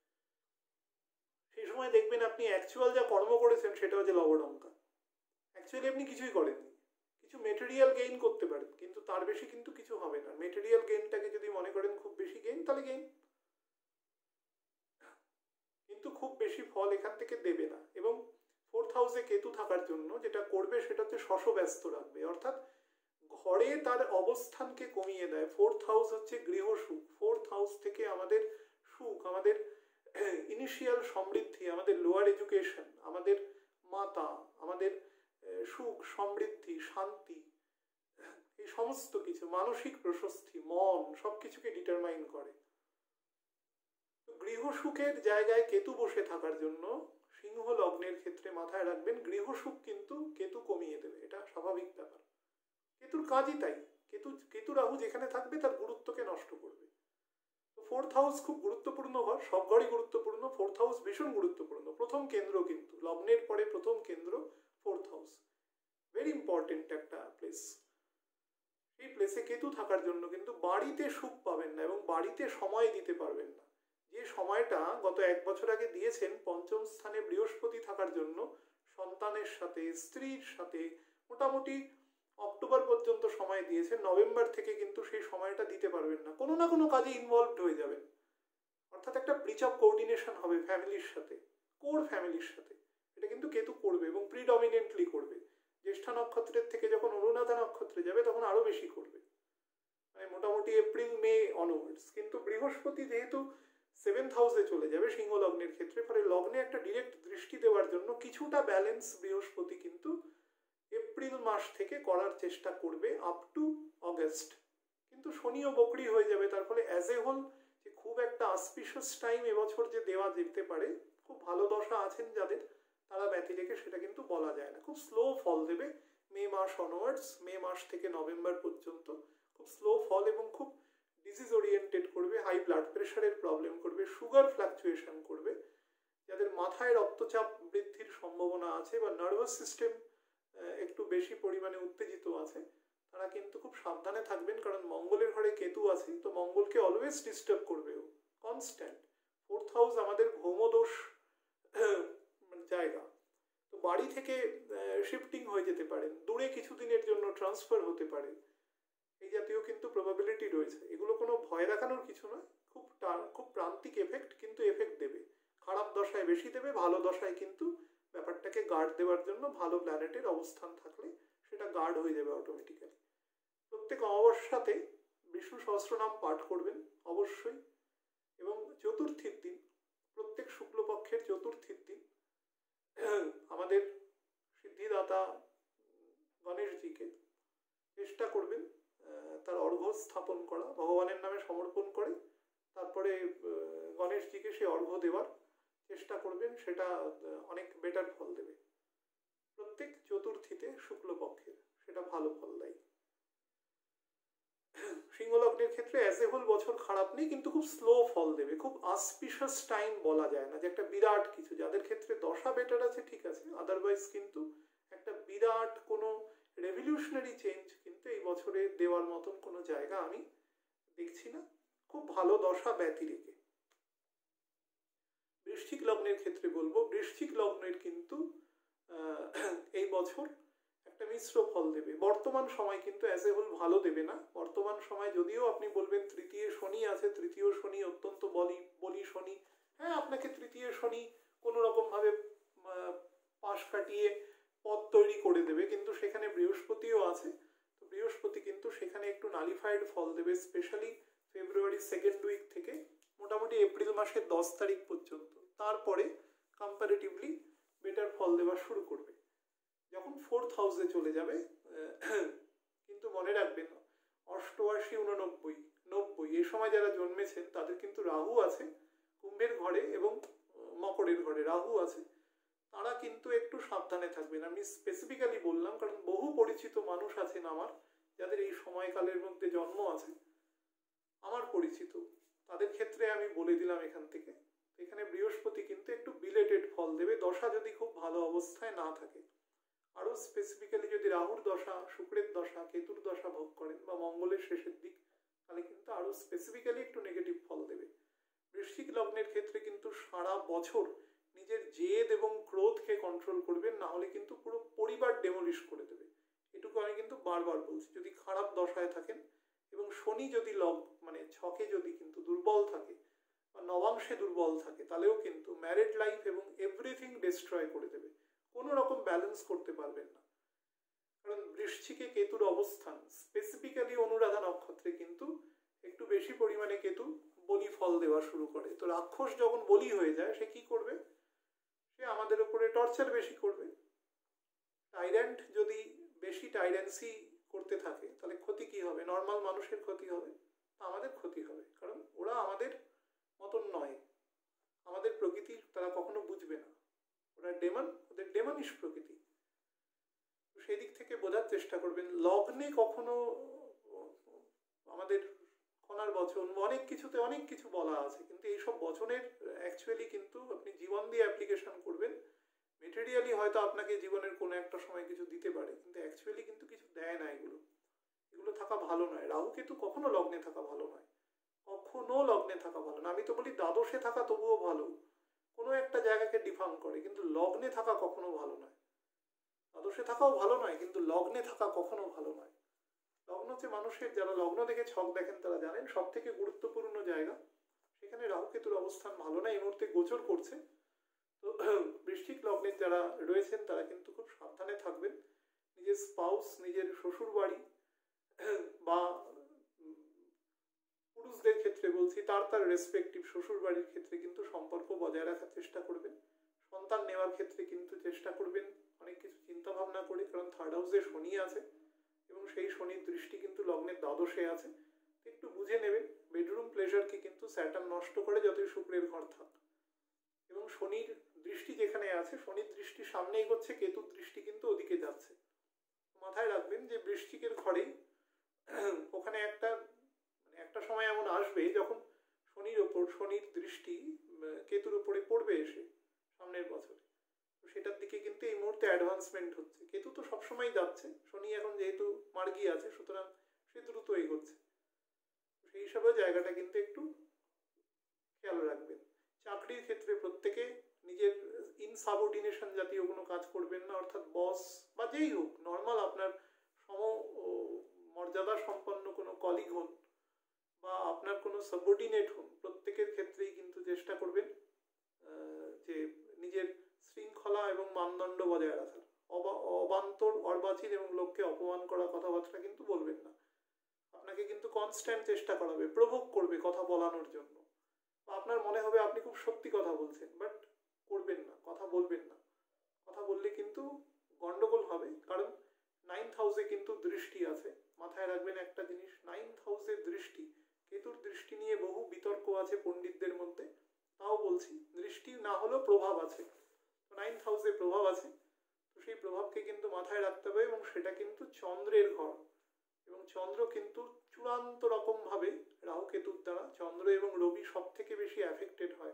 Speaker 1: সেই সময় দেখবেন আপনি অ্যাকচুয়াল যা কর্ম করেছেন সেটা হচ্ছে লবডঙ্কা। অ্যাকচুয়ালি আপনি কিছুই করেননি, কিছু মেটেরিয়াল গেইন করতে পারেন কিন্তু তার বেশি কিন্তু কিছু হবে না। মেটেরিয়াল গেইনটাকে যদি মনে করেন খুব বেশি গেইন, তাহলে গেইন, কিন্তু খুব বেশি ফল এখান থেকে দেবে না। এবং ফোর্থ হাউসে কেতু থাকার জন্য যেটা করবে সেটা হচ্ছে শশ ব্যস্ত রাখবে, অর্থাৎ ঘরে তার অবস্থানকে কমিয়ে দেয়। ফোর্থ হাউস হচ্ছে গৃহ সুখ, ফোর্থ হাউস থেকে আমাদের সুখ, আমাদের ইনিশিয়াল সমৃদ্ধি, আমাদের লোয়ার এডুকেশন, আমাদের মাতা, আমাদের সুখ, সমৃদ্ধি, শান্তি, এই সমস্ত কিছু, মানসিক প্রশস্তি, মন, সবকিছুকে ডিটারমাইন করে। গৃহ সুখের জায়গায় কেতু বসে থাকার জন্য সিংহ লগ্নের ক্ষেত্রে মাথায় রাখবেন, গৃহ সুখ কিন্তু কেতু কমিয়ে দেবে, এটা স্বাভাবিক ব্যাপার। কেতুর কাজই তাই, কেতু কেতু রাহু যেখানে থাকবে তার গুরুত্বকে নষ্ট করবে। তো ফোর্থ হাউস খুব গুরুত্বপূর্ণ ঘর, সব ঘরই গুরুত্বপূর্ণ, ফোর্থ হাউস ভীষণ গুরুত্বপূর্ণ, প্রথম কেন্দ্র, কিন্তু লগ্নের পরে প্রথম কেন্দ্র ফোর্থ হাউস, ভেরি ইম্পর্টেন্ট একটা প্লেস। এই প্লেসে কেতু থাকার জন্য কিন্তু বাড়িতে সুখ পাবেন না এবং বাড়িতে সময় দিতে পারবেন না। যে সময়টা গত এক বছর আগে দিয়েছেন পঞ্চম স্থানে বৃহস্পতি থাকার জন্য সন্তানের সাথে, স্ত্রীর সাথে, মোটামুটি অক্টোবর পর্যন্ত সময় দিয়েছেন, নভেম্বর থেকে কিন্তু সেই সময়টা দিতে পারবেন না, কোনো না কোনো কাজে ইনভলভড হয়ে যাবেন। অর্থাৎ একটা ব্রিচ অফ কোঅর্ডিনেশন হবে ফ্যামিলির সাথে, কোর ফ্যামিলির সাথে, এটা কিন্তু কেতু করবে এবং প্রিডমিনেন্টলি করবে। জ্যেষ্ঠা নক্ষত্রের থেকে যখন অনুরাধা নক্ষত্রে যাবে তখন আরো বেশি করবে, মানে মোটামুটি এপ্রিল মে অনওয়ার্ডস। কিন্তু বৃহস্পতি যেহেতু সেভেন্থ হাউসে চলে যাবে সিংহ লগ্নের ক্ষেত্রে, ফলে লগ্নে একটা ডিরেক্ট দৃষ্টি দেওয়ার জন্য কিছুটা ব্যালেন্স বৃহস্পতি কিন্তু এপ্রিল মাস থেকে করার চেষ্টা করবে আপ টু অগস্ট। কিন্তু শনিও বকরি হয়ে যাবে, তার ফলে অ্যাজ এ হোল যে খুব একটা অসপিশিয়াস টাইম এবছর যে দেওয়া যেতে পারে, খুব ভালো দশা আছেন যাদের, তারা ব্যতি রেখে সেটা কিন্তু বলা যায় না। খুব স্লো ফল দেবে মে মাস অনওয়ার্ডস, মে মাস থেকে নভেম্বর পর্যন্ত খুব স্লো ফল এবং খুব ডিজিজ ওরিয়েন্টেড করবে, হাই ব্লাড প্রেশারের প্রবলেম করবে, সুগার ফ্লাকচুয়েশন করবে, যাদের মাথায় রক্তচাপ বৃদ্ধির সম্ভাবনা আছে বা নার্ভাস সিস্টেম একটু বেশি পরিমাণে উত্তেজিত আছে, তারা কিন্তু খুব সাবধানে থাকবেন, কারণ মঙ্গলের ঘরে কেতু আছে, তো মঙ্গলকে অলওয়েজ ডিস্টার্ব করবে ও কনস্ট্যান্ট। ফোর্থ হাউস আমাদের ভৌমদোষ জায়গা, তো বাড়ি থেকে শিফটিং হয়ে যেতে পারেন, দূরে কিছুদিনের জন্য ট্রান্সফার হতে পারে, এই জাতীয় কিন্তু প্রবাবিলিটি রয়েছে। এগুলো কোনো ভয় দেখানোর কিছু নয়, খুব খুব প্রান্তিক এফেক্ট, কিন্তু এফেক্ট দেবে। খারাপ দশায় বেশি দেবে, ভালো দশায় কিন্তু ব্যাপারটাকে গার্ড দেওয়ার জন্য ভালো প্ল্যানেটের অবস্থান থাকলে সেটা গার্ড হয়ে যাবে অটোমেটিক্যালি। প্রত্যেক অমাবস্যাতে বিষ্ণু সহস্রনাম পাঠ করবেন অবশ্যই, এবং চতুর্থীর দিন, প্রত্যেক শুক্লপক্ষের চতুর্থীর দিন আমাদের সিদ্ধিদাতা গণেশজিকে চেষ্টা করবেন তার অর্ঘ্য স্থাপন করা, ভগবানের নামে সমর্পণ করে তারপরে গণেশজিকে সে অর্ঘ্য দেওয়ার চেষ্টা করবেন, সেটা অনেক বেটার ফল দেবে। প্রত্যেক চতুর্থীতে শুক্লপক্ষের, সেটা ভালো ফল দেয়। সিংহলগ্নের ক্ষেত্রে অ্যাজ এ হোল বছর খারাপ নেই, কিন্তু খুব স্লো ফল দেবে, খুব অসপিশিয়াস টাইম বলা যায় না যে একটা বিরাট কিছু। যাদের ক্ষেত্রে দশা বেটার আছে ঠিক আছে, আদারওয়াইজ কিন্তু একটা বিরাট কোনো রেভলিউশনারি চেঞ্জ কিন্তু এই বছরে দেওয়ার মতন কোনো জায়গা আমি দেখছি না, খুব ভালো দশা ব্যতি রেখে। বৃশ্চিক লগ্নের ক্ষেত্রে বলবো, বৃশ্চিক লগ্নের কিন্তু এই বছর একটা মিশ্র ফল দেবে। বর্তমান সময় কিন্তু অ্যাজ এ হোল ভালো দেবে না। বর্তমান সময় যদিও আপনি বলবেন তৃতীয় শনি আছে, তৃতীয় শনি অত্যন্ত বলি বলি শনি, হ্যাঁ আপনাকে তৃতীয় শনি কোনো রকম ভাবে পাশ কাটিয়ে পথ তৈরি করে দেবে, কিন্তু সেখানে বৃহস্পতিও আছে, তো বৃহস্পতি কিন্তু সেখানে একটু নালিফাইড ফল দেবে, স্পেশালি ফেব্রুয়ারি সেকেন্ড উইক থেকে মোটামুটি এপ্রিল মাসের দশ তারিখ পর্যন্ত। তারপরে কম্পারেটিভলি বেটার ফল দেওয়া শুরু করবে যখন ফোর্থ হাউসে চলে যাবে। কিন্তু মনে রাখবেন অষ্টআশি, উননব্বই, নব্বই এই সময় যারা জন্মেছেন তাদের কিন্তু রাহু আছে কুম্ভের ঘরে এবং মকরের ঘরে রাহু আছে, তারা কিন্তু একটু সাবধানে থাকবেন। আমি স্পেসিফিক্যালি বললাম কারণ বহু পরিচিত মানুষ আছেন আমার যাদের এই সময়কালের মধ্যে জন্ম আছে, আমার পরিচিত, তাদের ক্ষেত্রে আমি বলে দিলাম এখান থেকে। এখানে বৃহস্পতি কিন্তু একটু বিলেটেড ফল দেবে দশা যদি খুব ভালো অবস্থায় না থাকে। আরো স্পেসিফিক্যালি যদি রাহুর দশা, শুক্রের দশা, কেতুর দশা ভোগ করেন বা মঙ্গলের শেষের দিক, তাহলে কিন্তু আরো স্পেসিফিক্যালি একটু নেগেটিভ ফল দেবে। বৃশ্চিক লগ্নের ক্ষেত্রে কিন্তু সারা বছর নিজের জেদ এবং ক্রোধকে কন্ট্রোল করবেন, না হলে কিন্তু পুরো পরিবার ডেমোলিশ করে দেবে। এটুকু আমি কিন্তু বারবার বলছি। যদি খারাপ দশায় থাকেন এবং শনি যদি লগ মানে ছকে যদি কিন্তু দুর্বল থাকে বা নবাংশে দুর্বল থাকে, তাহলেও কিন্তু ম্যারিড লাইফ এবং এভরিথিং ডিস্ট্রয় করে দেবে। কোনো রকম ব্যালেন্স করতে পারবেন না। কারণ বৃশ্চিকে কেতুর অবস্থান স্পেসিফিক্যালি অনুরাধা নক্ষত্রে কিন্তু একটু বেশি পরিমাণে কেতু বলি ফল দেওয়া শুরু করে। তো রাক্ষস যখন বলি হয়ে যায়, সে কি করবে? সে আমাদের উপরে টর্চার বেশি করবে। টাইরেন্ট যদি বেশি টাইরেন্সি করতে থাকে, তাহলে ক্ষতি কি হবে? নর্মাল মানুষের ক্ষতি হবে, আমাদের ক্ষতি হবে। কারণ ওরা আমাদের মতন নয়, আমাদের প্রকৃতি তারা কখনো বুঝবে না। ওরা ডেমন, ওদের ডেমনিশ প্রকৃতি। সেই দিক থেকে বোঝার চেষ্টা করবেন। লগ্নে কখনো আমাদের কণার বচন, অনেক কিছুতে অনেক কিছু বলা আছে, কিন্তু এইসব বচনের অ্যাকচুয়ালি কিন্তু আপনি জীবন দিয়ে অ্যাপ্লিকেশন করবেন। মেটেরিয়ালি হয়তো আপনাকে জীবনের কোনো একটা সময় কিছু দিতে পারে, কিন্তু অ্যাকচুয়ালি কিন্তু কিছু দেয় না। এগুলো এগুলো থাকা ভালো নয়। রাহু কেতু কখনো লগ্নে থাকা ভালো নয়, কখনো লগ্নে থাকা ভালো না। আমি তো বলি দ্বাদশে থাকা তবুও ভালো, কোনো একটা জায়গাকে ডিফার্ম করে, কিন্তু লগ্নে থাকা কখনো ভালো নয়। দ্বাদশে থাকাও ভালো নয়, কিন্তু লগ্নে থাকা কখনো ভালো নয়। লগ্ন হচ্ছে মানুষের, যারা লগ্ন দেখে ছক দেখেন তারা জানেন, সব থেকে গুরুত্বপূর্ণ জায়গা। সেখানে রাহু কেতুর অবস্থান ভালো না, এই মুহূর্তে গোচর করছে। তো বৃশ্চিক লগ্নের যারা রয়েছেন তারা কিন্তু খুব সাবধানে থাকবেন। নিজের স্পাউস, নিজের শ্বশুর বাড়ি বা পুরুষদের ক্ষেত্রে বলছি, তার তার রেসপেক্টিভ শ্বশুর বাড়ির ক্ষেত্রে কিন্তু সম্পর্ক বজায় রাখার চেষ্টা করবেন। সন্তান নেওয়ার ক্ষেত্রে কিন্তু চেষ্টা করবেন অনেক কিছু চিন্তা ভাবনা করে, কারণ থার্ড হাউসে শনি আছে এবং সেই শনির দৃষ্টি কিন্তু লগ্নের দ্বাদশে আছে। একটু বুঝে নেবেন। বেডরুম প্লেজারকে কিন্তু স্যাটার্ন নষ্ট করে, যতই শুক্রের ঘর থাক। এবং শনির দৃষ্টি যেখানে আছে, শনির দৃষ্টি সামনে এগোচ্ছে, কেতুর দৃষ্টি কিন্তু ওদিকে যাচ্ছে। মাথায় রাখবেন যে বৃশ্চিকের ঘরেই ওখানে একটা মানে একটা সময় এমন আসবে যখন শনির ওপর শনির দৃষ্টি কেতুর উপরে পড়বে এসে সামনের বছরে। সেটার দিকে কিন্তু এই মুহূর্তে অ্যাডভান্সমেন্ট হচ্ছে। কেতু তো সবসময় যাচ্ছে, শনি এখন যেহেতু মার্গী আছে, সুতরাং সে দ্রুত এগোচ্ছে। সেই হিসাবে জায়গাটা কিন্তু একটু খেয়াল রাখবেন। চাকরির ক্ষেত্রে প্রত্যেকে নিজের ইনসাবঅর্ডিনেশন জাতীয় কোনো কাজ করবেন না, অর্থাৎ বস বা যেই হোক, নর্মাল আপনার সম মর্যাদা সম্পন্ন কোনো কলিগ হন বা আপনার কোনো সাবঅর্ডিনেট হন, প্রত্যেকের ক্ষেত্রেই কিন্তু চেষ্টা করবেন যে নিজের শৃঙ্খলা এবং মানদণ্ড বজায় রাখার। অবান্তর, অর্বাচীন এবং লোককে অপমান করা কথাবার্তা কিন্তু বলবেন না। আপনাকে কিন্তু কনস্ট্যান্ট চেষ্টা করাবে, প্রভোগ করবে কথা বলানোর জন্য। আপনার মনে হবে আপনি খুব সত্যি কথা বলছেন, বাট করবেন না, কথা বলবেন না। কথা বললে কিন্তু গন্ডগোল হবে, কারণ নাইন্থ হাউসে কিন্তু দৃষ্টি আছে। মাথায় রাখবেন একটা জিনিস, নাইন্থ হাউসের দৃষ্টি, কেতুর দৃষ্টি নিয়ে বহু বিতর্ক আছে পণ্ডিতদের মধ্যে। তাও বলছি, দৃষ্টি না হলেও প্রভাব আছে। নাইন্থ হাউসে প্রভাব আছে, তো সেই প্রভাবকে কিন্তু মাথায় রাখতে হবে। এবং সেটা কিন্তু চন্দ্রের ঘর, এবং চন্দ্র কিন্তু চূড়ান্ত রকম ভাবে রাহু কেতুর দ্বারা, চন্দ্র এবং রবি সব থেকে বেশি অ্যাফেক্টেড হয়।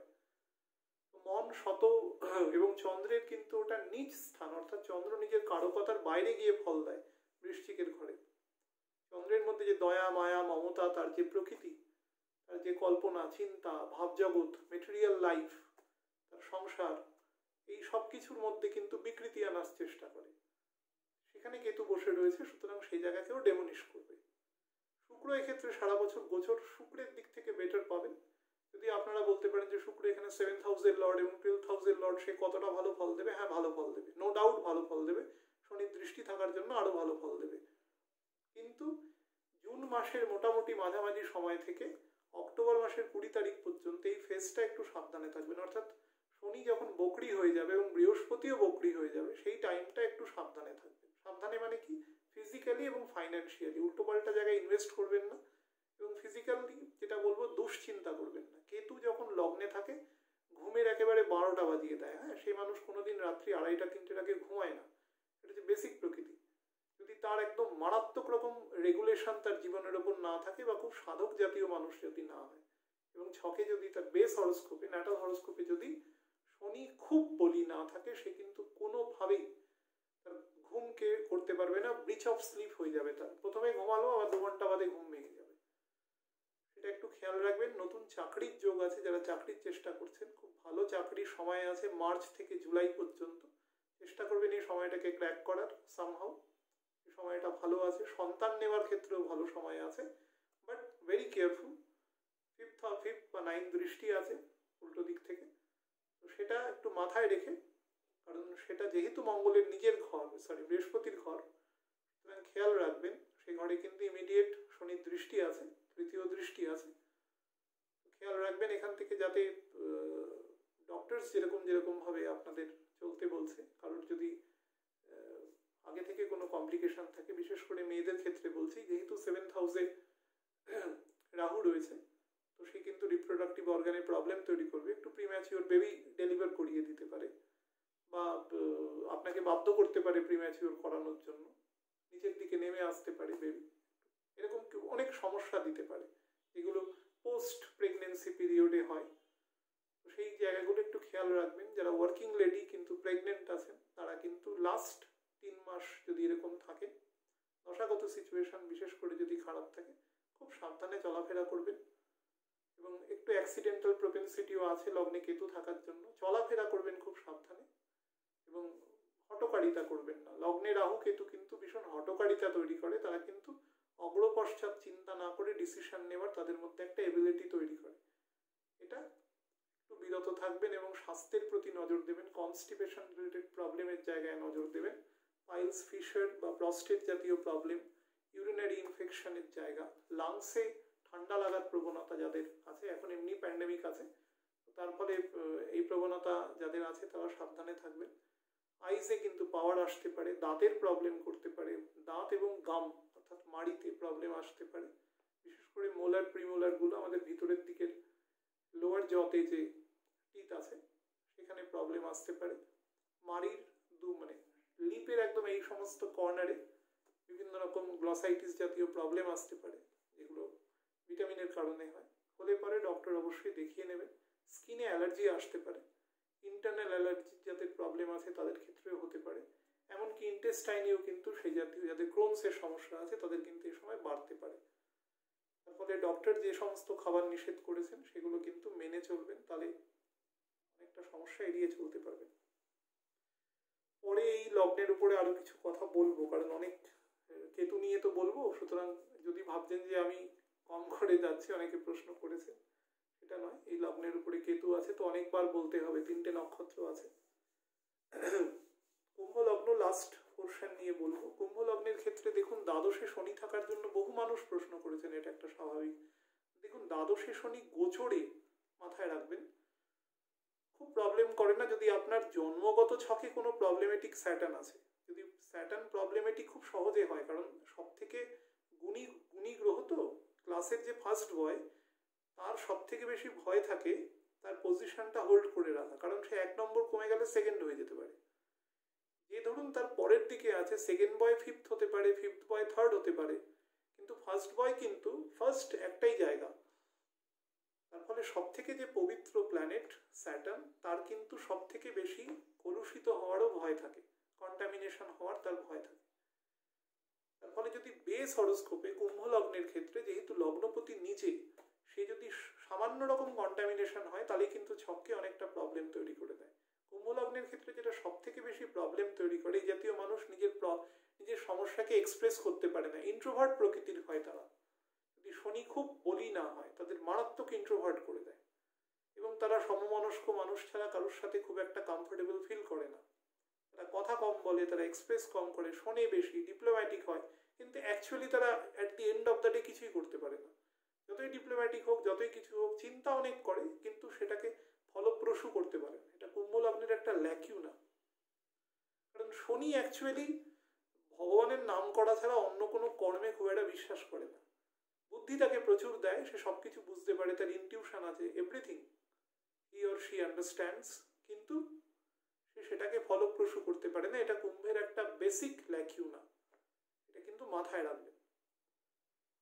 Speaker 1: মন শত, এবং চন্দ্রের কিন্তু ওটা নিজ স্থান, অর্থাৎ চন্দ্র নিজের কারকতার বাইরে গিয়ে ফল দেয় বৃশ্চিকের ঘরে। চন্দ্রের মধ্যে যে দয়া, মায়া, মমতা, তার যে প্রকৃতি, তার যে কল্পনা, চিন্তা, ভাবজগৎ, মেটেরিয়াল লাইফ, তার সংসার, এই সব কিছুর মধ্যে কিন্তু বিকৃতি আনার চেষ্টা করে। সেখানে কেতু বসে রয়েছে, সুতরাং সেই জায়গাকেও ডেমনিশ করবে। শুক্র এক্ষেত্রে সারা বছর গোচর, শুক্রের দিক থেকে বেটার পাবেন। যদি আপনারা বলতে পারেন যে শুক্র এখানে সেভেন্থ হাউসের লর্ড এবং টুয়েলথ হাউসের লর্ড, সে কতটা ভালো ফল দেবে? হ্যাঁ, ভালো ফল দেবে, নো ডাউট ভালো ফল দেবে। শনির দৃষ্টি থাকার জন্য আরো ভালো ফল দেবে। কিন্তু জুন মাসের মোটামুটি মাঝামাঝি সময় থেকে অক্টোবর মাসের কুড়ি তারিখ পর্যন্ত এই ফেজটা একটু সাবধানে থাকবেন। অর্থাৎ শনি যখন বকরি হয়ে যাবে এবং বৃহস্পতিও বকরি হয়ে যাবে, সেই টাইমটা একটু সাবধানে থাকবেন। সাবধানে মানে কি? ফিজিক্যালি এবং ফাইন্যান্সিয়ালি উল্টোপাল্টা জায়গায় ইনভেস্ট করবেন না, এবং ফিজিক্যালি যেটা বলবো, দুশ্চিন্তা করবেন না। কেতু যখন লগ্নে থাকে, ঘুমের একেবারে বারোটা বাজিয়ে দেয়। হ্যাঁ, সেই মানুষ কোনোদিন রাত্রি আড়াইটা তিনটের আগে ঘুমায় না। এটা হচ্ছে বেসিক প্রকৃতি। যদি তার একদম মারাত্মক রকম রেগুলেশন তার জীবনের ওপর না থাকে, বা খুব সাধক জাতীয় মানুষ যদি না হয়, এবং ছকে যদি তার বেস হরোস্কোপে ন্যাটাল হরোস্কোপে যদি শনি খুব বলি না থাকে, সে কিন্তু কোনোভাবেই তার ঘুমকে করতে পারবে না, ব্রিচ অফ স্লিপ হয়ে যাবে। তার প্রথমে ঘুমালো, আবার দু ঘন্টা বাদে ঘুম ভেঙে যাবে। সেটা একটু খেয়াল রাখবেন। নতুন চাকরির যোগ আছে, যারা চাকরির চেষ্টা করছেন খুব ভালো চাকরির সময় আছে মার্চ থেকে জুলাই পর্যন্ত। চেষ্টা করবেন এই সময়টাকে ক্র্যাক করার সামহাউ, এই সময়টা ভালো আছে। সন্তান নেওয়ার ক্ষেত্রেও ভালো সময় আছে, but very careful. Fifth fifth বা নাইন দৃষ্টি আছে উল্টো দিক থেকে, তো সেটা একটু মাথায় রেখে, কারণ সেটা যেহেতু মঙ্গলের নিজের ঘর, সরি বৃহস্পতির ঘর, সুতরাং খেয়াল রাখবেন সেই ঘরে কিন্তু ইমিডিয়েট শনির দৃষ্টি আছে, তৃতীয় দৃষ্টি আছে। খেয়াল রাখবেন এখান থেকে যাতে ডক্টরস যেরকম যেরকম ভাবে আপনাদের চলতে বলছে, কারোর যদি আগে থেকে কোনো কমপ্লিকেশন থাকে, বিশেষ করে মেয়েদের ক্ষেত্রে বলছি, যেহেতু সেভেন্থ হাউসে রাহু রয়েছে, তো সে কিন্তু রিপ্রোডাক্টিভ অর্গানের প্রবলেম তৈরি করবে, একটু প্রিম্যাচিওর বেবি ডেলিভার করিয়ে দিতে পারে, বা আপনাকে বাধ্য করতে পারে প্রিম্যাচিওর করানোর জন্য, নিচের দিকে নেমে আসতে পারে বেবি, এরকম অনেক সমস্যা দিতে পারে, এগুলো পোস্ট প্রেগনেন্সি পিরিয়ডে হয়। তো সেই জায়গাগুলো একটু খেয়াল রাখবেন। যারা ওয়ার্কিং লেডি কিন্তু প্রেগনেন্ট আছেন, তারা কিন্তু লাস্ট তিন মাস যদি এরকম থাকে, দশাগত সিচুয়েশন বিশেষ করে যদি খারাপ থাকে, খুব সাবধানে চলাফেরা করবেন। এবং একটু অ্যাক্সিডেন্টাল প্রপেন্সিটিও আছে লগ্নে কেতু থাকার জন্য, চলাফেরা করবেন খুব সাবধানে এবং হটকারিতা করবেন না। লগ্নে রাহু কেতু কিন্তু ভীষণ হটকারিতা তৈরি করে, তারা কিন্তু অগ্রপশ্চাৎ চিন্তা না করে ডিসিশন নেওয়ার তাদের মধ্যে একটা এবিলিটি তৈরি করে। এটা একটু বিরত থাকবেন এবং স্বাস্থ্যের প্রতি নজর দেবেন। কনস্টিপেশন রিলেটেড প্রবলেমের জায়গায় নজর দেবেন। পাইলস ফিশার বা প্রস্টেট জাতীয় প্রবলেম, ইউরিনারি ইনফেকশনের জায়গা, লাংসে ঠান্ডা লাগার প্রবণতা যাদের আছে, এখন এমনি প্যান্ডেমিক আছে, তার ফলে এই প্রবণতা যাদের আছে তারা সাবধানে থাকবেন। আইসে কিন্তু পাওয়ার আসতে পারে, দাঁতের প্রবলেম করতে পারে, দাঁত এবং গাম অর্থাৎ মাড়িতে প্রবলেম আসতে পারে, বিশেষ করে মোলার প্রিমোলার গুলো আমাদের ভিতরের দিকের লোয়ার জতে যে টিথ আছে সেখানে প্রবলেম আসতে পারে। মাড়ির দু মানে লিপের একদম এই সমস্ত কর্নারে বিভিন্ন রকম গ্লসাইটিস জাতীয় প্রবলেম আসতে পারে, যেগুলো ভিটামিনের কারণে হয়। হলে পরে ডক্টর অবশ্যই দেখিয়ে নেবেন। স্কিনে অ্যালার্জি আসতে পারে, ইন্টারনাল অ্যালার্জি যাদের প্রবলেম আছে তাদের ক্ষেত্রেও হতে পারে। এমনকি ইন্টেস্টাইনেও কিন্তু সেই জাতীয় যাদের ক্রোনসের সমস্যা আছে তাদের কিন্তু এই সময় বাড়তে পারে। তার ফলে ডক্টর যে সমস্ত খাবার নিষেধ করেছেন সেগুলো কিন্তু মেনে চলবেন, তাহলে অনেকটা সমস্যা এড়িয়ে চলতে পারবেন। পরে এই লগ্নের উপরে আরো কিছু কথা বলবো, কারণ অনেক কেতু নিয়ে তো বলবো, সুতরাং যদি ভাবছেন যে আমি কম করে যাচ্ছি, অনেকে প্রশ্ন করেছেন, সেটা নয়। এই লগ্নের উপরে কেতু আছে তো অনেকবার বলতে হবে, তিনটে নক্ষত্র আছে। কুম্ভ লগ্ন লাস্ট পোর্শন নিয়ে বলবো। কুম্ভ লগ্নের ক্ষেত্রে দেখুন দ্বাদশে শনি থাকার জন্য বহু মানুষ প্রশ্ন করেছেন, এটা একটা স্বাভাবিক। দেখুন দ্বাদশে শনি গোচরে মাথায় রাখবেন খুব প্রবলেম করে না, যদি আপনার জন্মগত ছকে কোনো প্রবলেমেটিক স্যাটার্ন আছে। যদি স্যাটার্ন প্রবলেমেটিক খুব সহজে হয়, কারণ সব থেকে গুণী গুণী গ্রহ তো, ক্লাসের যে ফার্স্ট বয় তার সব থেকে বেশি ভয় থাকে তার পজিশনটা হোল্ড করে রাখা, কারণ সে এক নম্বর কমে গেলে সেকেন্ড হয়ে যেতে পারে। যে ধরুন তার পরের দিকে আছে, সেকেন্ড বয় ফিফথ হতে পারে, ফিফথ বয় থার্ড হতে পারে, কিন্তু ফার্স্ট বয় কিন্তু ফার্স্ট একটাই জায়গা। তার ফলে সব থেকে যে পবিত্র প্ল্যানেট স্যাটার্ন, তার কিন্তু সব থেকে বেশি কলুষিত হওয়ারও ভয় থাকে, কন্টামিনেশন হওয়ার তার ভয় থাকে। তার ফলে যদি বেস হরোস্কোপে কুম্ভ লগ্নের ক্ষেত্রে যেহেতু লগ্নপতি নিচে, সে যদি সামান্য রকম কন্টামিনেশন হয় তাহলে কিন্তু ছককে অনেকটা প্রবলেম তৈরি করে দেয়। কুম্ভ লগ্নের ক্ষেত্রে যেটা সব থেকে বেশি প্রবলেম তৈরি করে, এই জাতীয় মানুষ নিজের নিজের সমস্যাকে এক্সপ্রেস করতে পারে না, ইন্ট্রোভার্ট প্রকৃতির হয় তারা। যদি শনি খুব বলি না হয় তাদের মারাত্মক ইন্ট্রোভার্ট করে দেয়, এবং তারা সমমনস্ক মানুষ ছাড়া কারোর সাথে খুব একটা কমফোর্টেবল ফিল করে না। তারা কথা কম বলে, তারা এক্সপ্রেস কম করে, শোনে বেশি, ডিপ্লোম্যাটিক হয়, কিন্তু অ্যাকচুয়ালি তারা at the end of the day কিছুই করতে পারে না। যতই ডিপ্লোম্যাটিক হোক, যতই কিছু হোক, চিন্তা অনেক করে কিন্তু সেটাকে ফলপ্রসূ করতে পারে না। এটা কুম্ভ লগ্নের একটা ল্যাকিউনা। কারণ শনি অ্যাকচুয়ালি ভগবানের নাম করা ছাড়া অন্য কোনো কর্মে খুব একটা বিশ্বাস করে না। বুদ্ধি তাকে প্রচুর দেয়, সে সব কিছু বুঝতে পারে, তার ইনটিউশন আছে, everything he or she understands, কিন্তু সে সেটাকে ফলপ্রসূ করতে পারে না। এটা কুম্ভের একটা বেসিক ল্যাকিউনা, এটা কিন্তু মাথায় রাখবেন।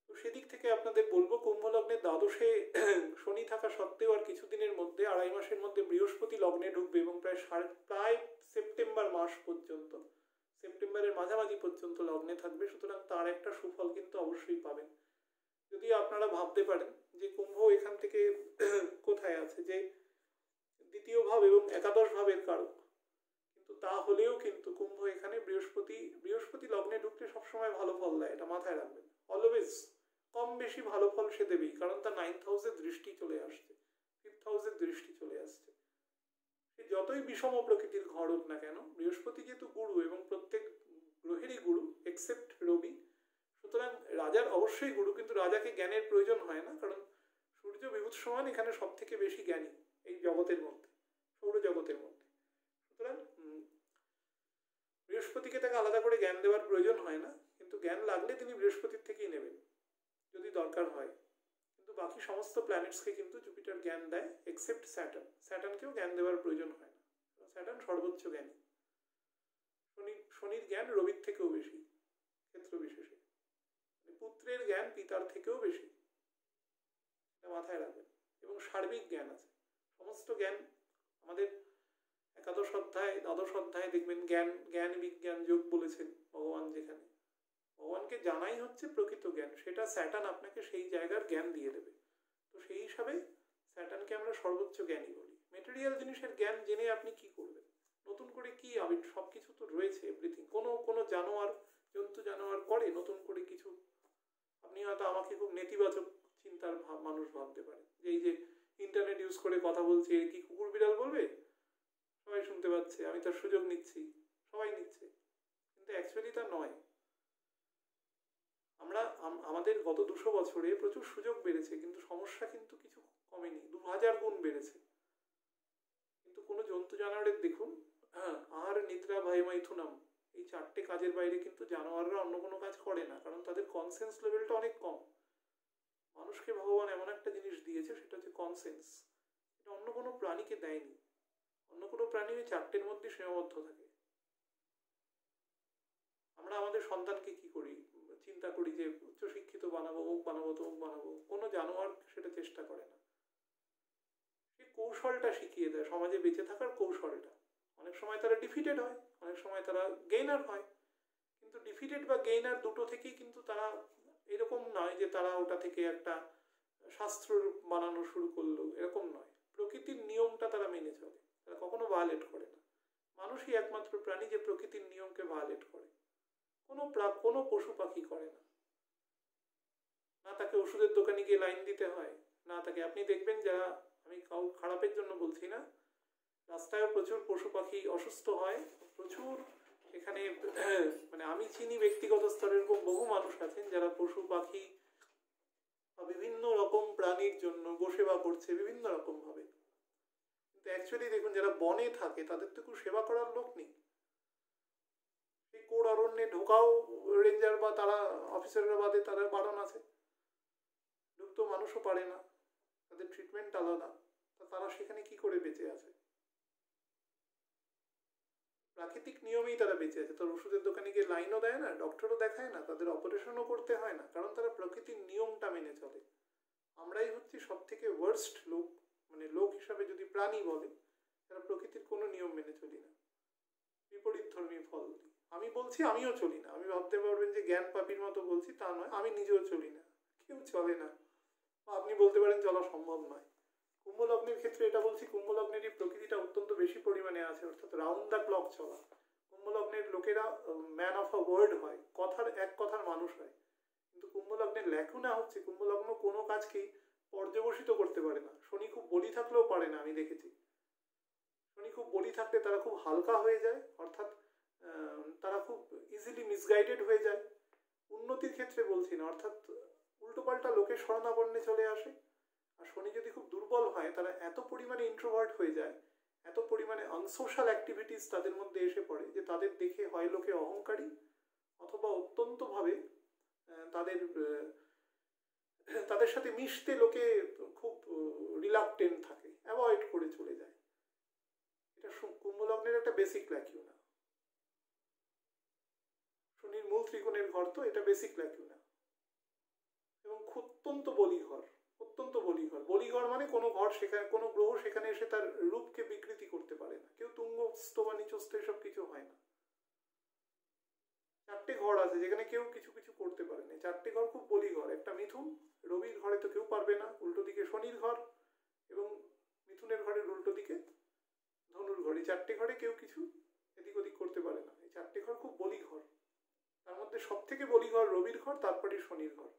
Speaker 1: তো সেদিক থেকে আপনাদের বলবো কুম্ভ লগ্নের দ্বাদশে শনি থাকা সত্ত্বেও আর কিছুদিনের মধ্যে আড়াই মাসের মধ্যে বৃহস্পতি লগ্নে ঢুকবে এবং প্রায় সাড়ে প্রায় সেপ্টেম্বর মাস পর্যন্ত, সেপ্টেম্বরের মাঝামাঝি পর্যন্ত লগ্নে থাকবে। সুতরাং তার একটা সুফল কিন্তু অবশ্যই পাবেন। যদি আপনারা ভাবতে পারেন যে কুম্ভ এখান থেকে কোথায় আছে, যে দ্বিতীয় ভাব এবং একাদশ ভাবের কারক, কিন্তু তা হলেও কিন্তু কুম্ভ এখানে বৃহস্পতি বৃহস্পতি লগ্নে ঢুকতে সবসময় ভালো ফল দেয়, এটা মাথায় রাখবেন। অলওয়েজ কম বেশি ভালো ফল সে দেবেই, কারণ তার নাইন্থ হাউসের দৃষ্টি চলে আসছে, ফিফথ হাউসের দৃষ্টি চলে আসছে। সে যতই বিষম প্রকৃতির ঘর হোক না কেন, বৃহস্পতি যেহেতু গুরু এবং প্রত্যেক গ্রহেরই গুরু এক্সেপ্ট রবি, সুতরাং রাজার অবশ্যই গুরু, কিন্তু রাজাকে জ্ঞানের প্রয়োজন হয় না, কারণ সূর্য বিভূতিষ্মান এখানে সব থেকে বেশি জ্ঞানী এই জগতের মধ্যে, সৌরজগতের মধ্যে। সুতরাং বৃহস্পতিকে তাকে আলাদা করে জ্ঞান দেওয়ার প্রয়োজন হয় না, কিন্তু জ্ঞান লাগলে তিনি বৃহস্পতির থেকেই নেবেন যদি দরকার হয়। কিন্তু বাকি সমস্ত প্ল্যানেটসকে কিন্তু জুপিটার জ্ঞান দেয়, এক্সেপ্ট স্যাটার্ন। স্যাটার্নকেও জ্ঞান দেওয়ার প্রয়োজন হয় না, স্যাটার্ন সর্বোচ্চ জ্ঞানী। শনি শনির জ্ঞান রবির থেকেও বেশি ক্ষেত্র বিশেষে, পুত্রের জ্ঞান পিতার থেকেও বেশি, এটা মাথায় রাখবেন। এবং সার্বিক জ্ঞান আছে, সমস্ত জ্ঞান আমাদের একাদশ অধ্যায় দ্বাদশ অধ্যায় দেখবেন জ্ঞান জ্ঞান বিজ্ঞান যোগ বলেছেন ভগবান, যেখানে ভগবানকে জানাই হচ্ছে প্রকৃত জ্ঞান, সেটা স্যাটার্ন আপনাকে সেই জায়গার জ্ঞান দিয়ে দেবে। তো সেই হিসাবে স্যাটার্নকে আমরা সর্বোচ্চ জ্ঞানী বলি। মেটেরিয়াল জিনিসের জ্ঞান জেনে আপনি কি করবেন, নতুন করে কি আমি, সব কিছু তো রয়েছে এভরিথিং। কোনো কোনো জানোয়ার জন্তু জানোয়ার করে নতুন করে কিছু? আপনি হয়তো আমাকে খুব নেতিবাচক চিন্তার ভাব মানুষ ভাবতে পারে, যে এই যে ইন্টারনেট ইউজ করে কথা বলছি, এর কি কুকুর বিড়াল বলবে? সবাই শুনতে পাচ্ছে, আমি তার সুযোগ নিচ্ছি, সবাই নিচ্ছে, কিন্তু অ্যাকচুয়ালি তা নয়। আমরা আমাদের গত দুশো বছরে প্রচুর সুযোগ বেড়েছে, কিন্তু সমস্যা কিন্তু কিছু কমেনি, দু হাজার গুণ বেড়েছে। কিন্তু কোনো জন্তু জানোয়ারের দেখুন, হ্যাঁ, আহার নিদ্রা ভয় মাইথুনাম, এই চারটে কাজের বাইরে কিন্তু জানোয়াররা অন্য কোনো কাজ করে না, কারণ তাদের কনসেন্স লেভেলটা অনেক কম। মানুষকে ভগবান এমন একটা জিনিস দিয়েছে, সেটা হচ্ছে কনসেন্স। এটা অন্য কোনো প্রাণীকে দেয়নি। অন্য কোনো প্রাণী ওই চারটের মধ্যে সীমাবদ্ধ থাকে। আমরা আমাদের সন্তানকে কি করি, চিন্তা করি যে উচ্চশিক্ষিত বানাবো, ওক বানাবো, তমুক বানাবো। কোনো জানোয়ার সেটা চেষ্টা করে না, সে কৌশলটা শিখিয়ে দেয়, সমাজে বেঁচে থাকার কৌশলটা। অনেক সময় তারা ডিফিটেড হয়, অনেক সময় তারা গেইনার হয়, কিন্তু ডিফিটেড বা গেইনার দুটো থেকেই কিন্তু তারা, এরকম নয় যে তারা ওটা থেকে একটা শাস্ত্র বানানো শুরু করলো, এরকম নয়। প্রকৃতির নিয়মটা তারা মেনে চলে, তারা কখনো ভায়োলেট করে না। মানুষই একমাত্র প্রাণী যে প্রকৃতির নিয়মকে ভায়োলেট করে, কোনো কোনো পশু পাখি করে না। না তাকে ওষুধের দোকানে গিয়ে লাইন দিতে হয়, না তাকে, আপনি দেখবেন যারা, আমি কাউ খারাপের জন্য বলছি না, রাস্তায় প্রচুর পশু পাখি অসুস্থ হয়, প্রচুর এখানে, মানে আমি চিনি ব্যক্তিগত স্তরের বহু মানুষ আছেন যারা পশু পাখি বা বিভিন্ন রকম প্রাণীর জন্য গোসেবা করছে বিভিন্ন রকম ভাবে, কিন্তু অ্যাকচুয়ালি দেখুন যারা বনে থাকে তাদের তো কেউ সেবা করার লোক নেই। সেই কোর অরণ্যে ঢোকাও রেঞ্জার বা তারা অফিসাররা বাদে তারা বারণ আছে, ঢুকতেও মানুষও পারে না, তাদের ট্রিটমেন্ট আলাদা। তারা সেখানে কি করে বেঁচে আছে? প্রাকৃতিক নিয়মেই তারা বেঁচে আছে। তার ওষুধের দোকানে গিয়ে লাইনও দেয় না, ডক্টরও দেখায় না, তাদের অপারেশনও করতে হয় না, কারণ তারা প্রকৃতির নিয়মটা মেনে চলে। আমরাই হচ্ছি সব থেকে ওয়ার্স্ট লোক, মানে লোক হিসাবে যদি প্রাণী বলে, তারা প্রকৃতির কোনো নিয়ম মেনে চলি না, বিপরীত ধর্মী ফল দিই। আমি বলছি আমিও চলি না, আমি ভাবতে পারবেন যে জ্ঞান পাপীর মতো বলছি, তা নয়, আমি নিজেও চলি না, কেউ চলে না, আপনি বলতে পারেন চলা সম্ভব নয়। কুম্ভ লগ্নের ক্ষেত্রে এটা বলছি, কুম্ভ লগ্নেরই প্রকৃতিটা অত্যন্ত বেশি পরিমাণে আছে, অর্থাৎ রাউন্ড দ্য ক্লক চলা। কুম্ভ লগ্নের লোকেরা ম্যান অফ আ ওয়ার্ড হয়, কথার এক কথার মানুষ হয়। কিন্তু কুম্ভ লগ্নের ল্যাকুনা হচ্ছে, কুম্ভ লগ্ন কোনো কাজকেই পর্যবসিত করতে পারে না। শনি খুব বলি থাকলেও পারে না, আমি দেখেছি। শনি খুব বলি থাকলে তারা খুব হালকা হয়ে যায়, অর্থাৎ তারা খুব ইজিলি মিসগাইডেড হয়ে যায়। উন্নতির ক্ষেত্রে বলছি না, অর্থাৎ উল্টোপাল্টা লোকের শরণাপন্নে চলে আসে। আর শনি যদি খুব দুর্বল হয়, তারা এত পরিমাণে ইন্ট্রোভার্ট হয়ে যায়, এত পরিমাণে আনসোশ্যাল অ্যাক্টিভিটিস তাদের মধ্যে এসে পড়ে, যে তাদের দেখে হয় লোকে অহংকারী, অথবা অত্যন্তভাবে তাদের তাদের সাথে মিশতে লোকে খুব রিলাক্টেন্ট থাকে, অ্যাভয়েড করে চলে যায়। এটা কুম্ভ লগ্নের একটা বেসিক ল্যাকিউনা। শনির মূল ত্রিকোণের ঘর তো, এটা বেসিক ল্যাকিউনা। এবং অত্যন্ত বলিঘর, অত্যন্ত বলিঘর। বলিঘর মানে কোনো ঘর সেখানে, কোনো গ্রহ সেখানে এসে তার রূপকে বিকৃতি করতে পারে না। কেউ তুঙ্গস্থ বা নিচস্থ এসব কিছু হয় না। চারটে ঘর আছে যেখানে কেউ কিছু কিছু করতে পারে না। চারটে ঘর খুব বলিঘর। একটা মিথুন, রবির ঘরে তো কেউ পারবে না, উল্টো দিকে শনির ঘর, এবং মিথুনের ঘরের উল্টো দিকে ধনুর ঘর। এই চারটে ঘরে কেউ কিছু এদিক ওদিক করতে পারে না। এই চারটে ঘর খুব বলি ঘর। তার মধ্যে সব থেকে বলি ঘর রবির ঘর, তারপরে শনির ঘর।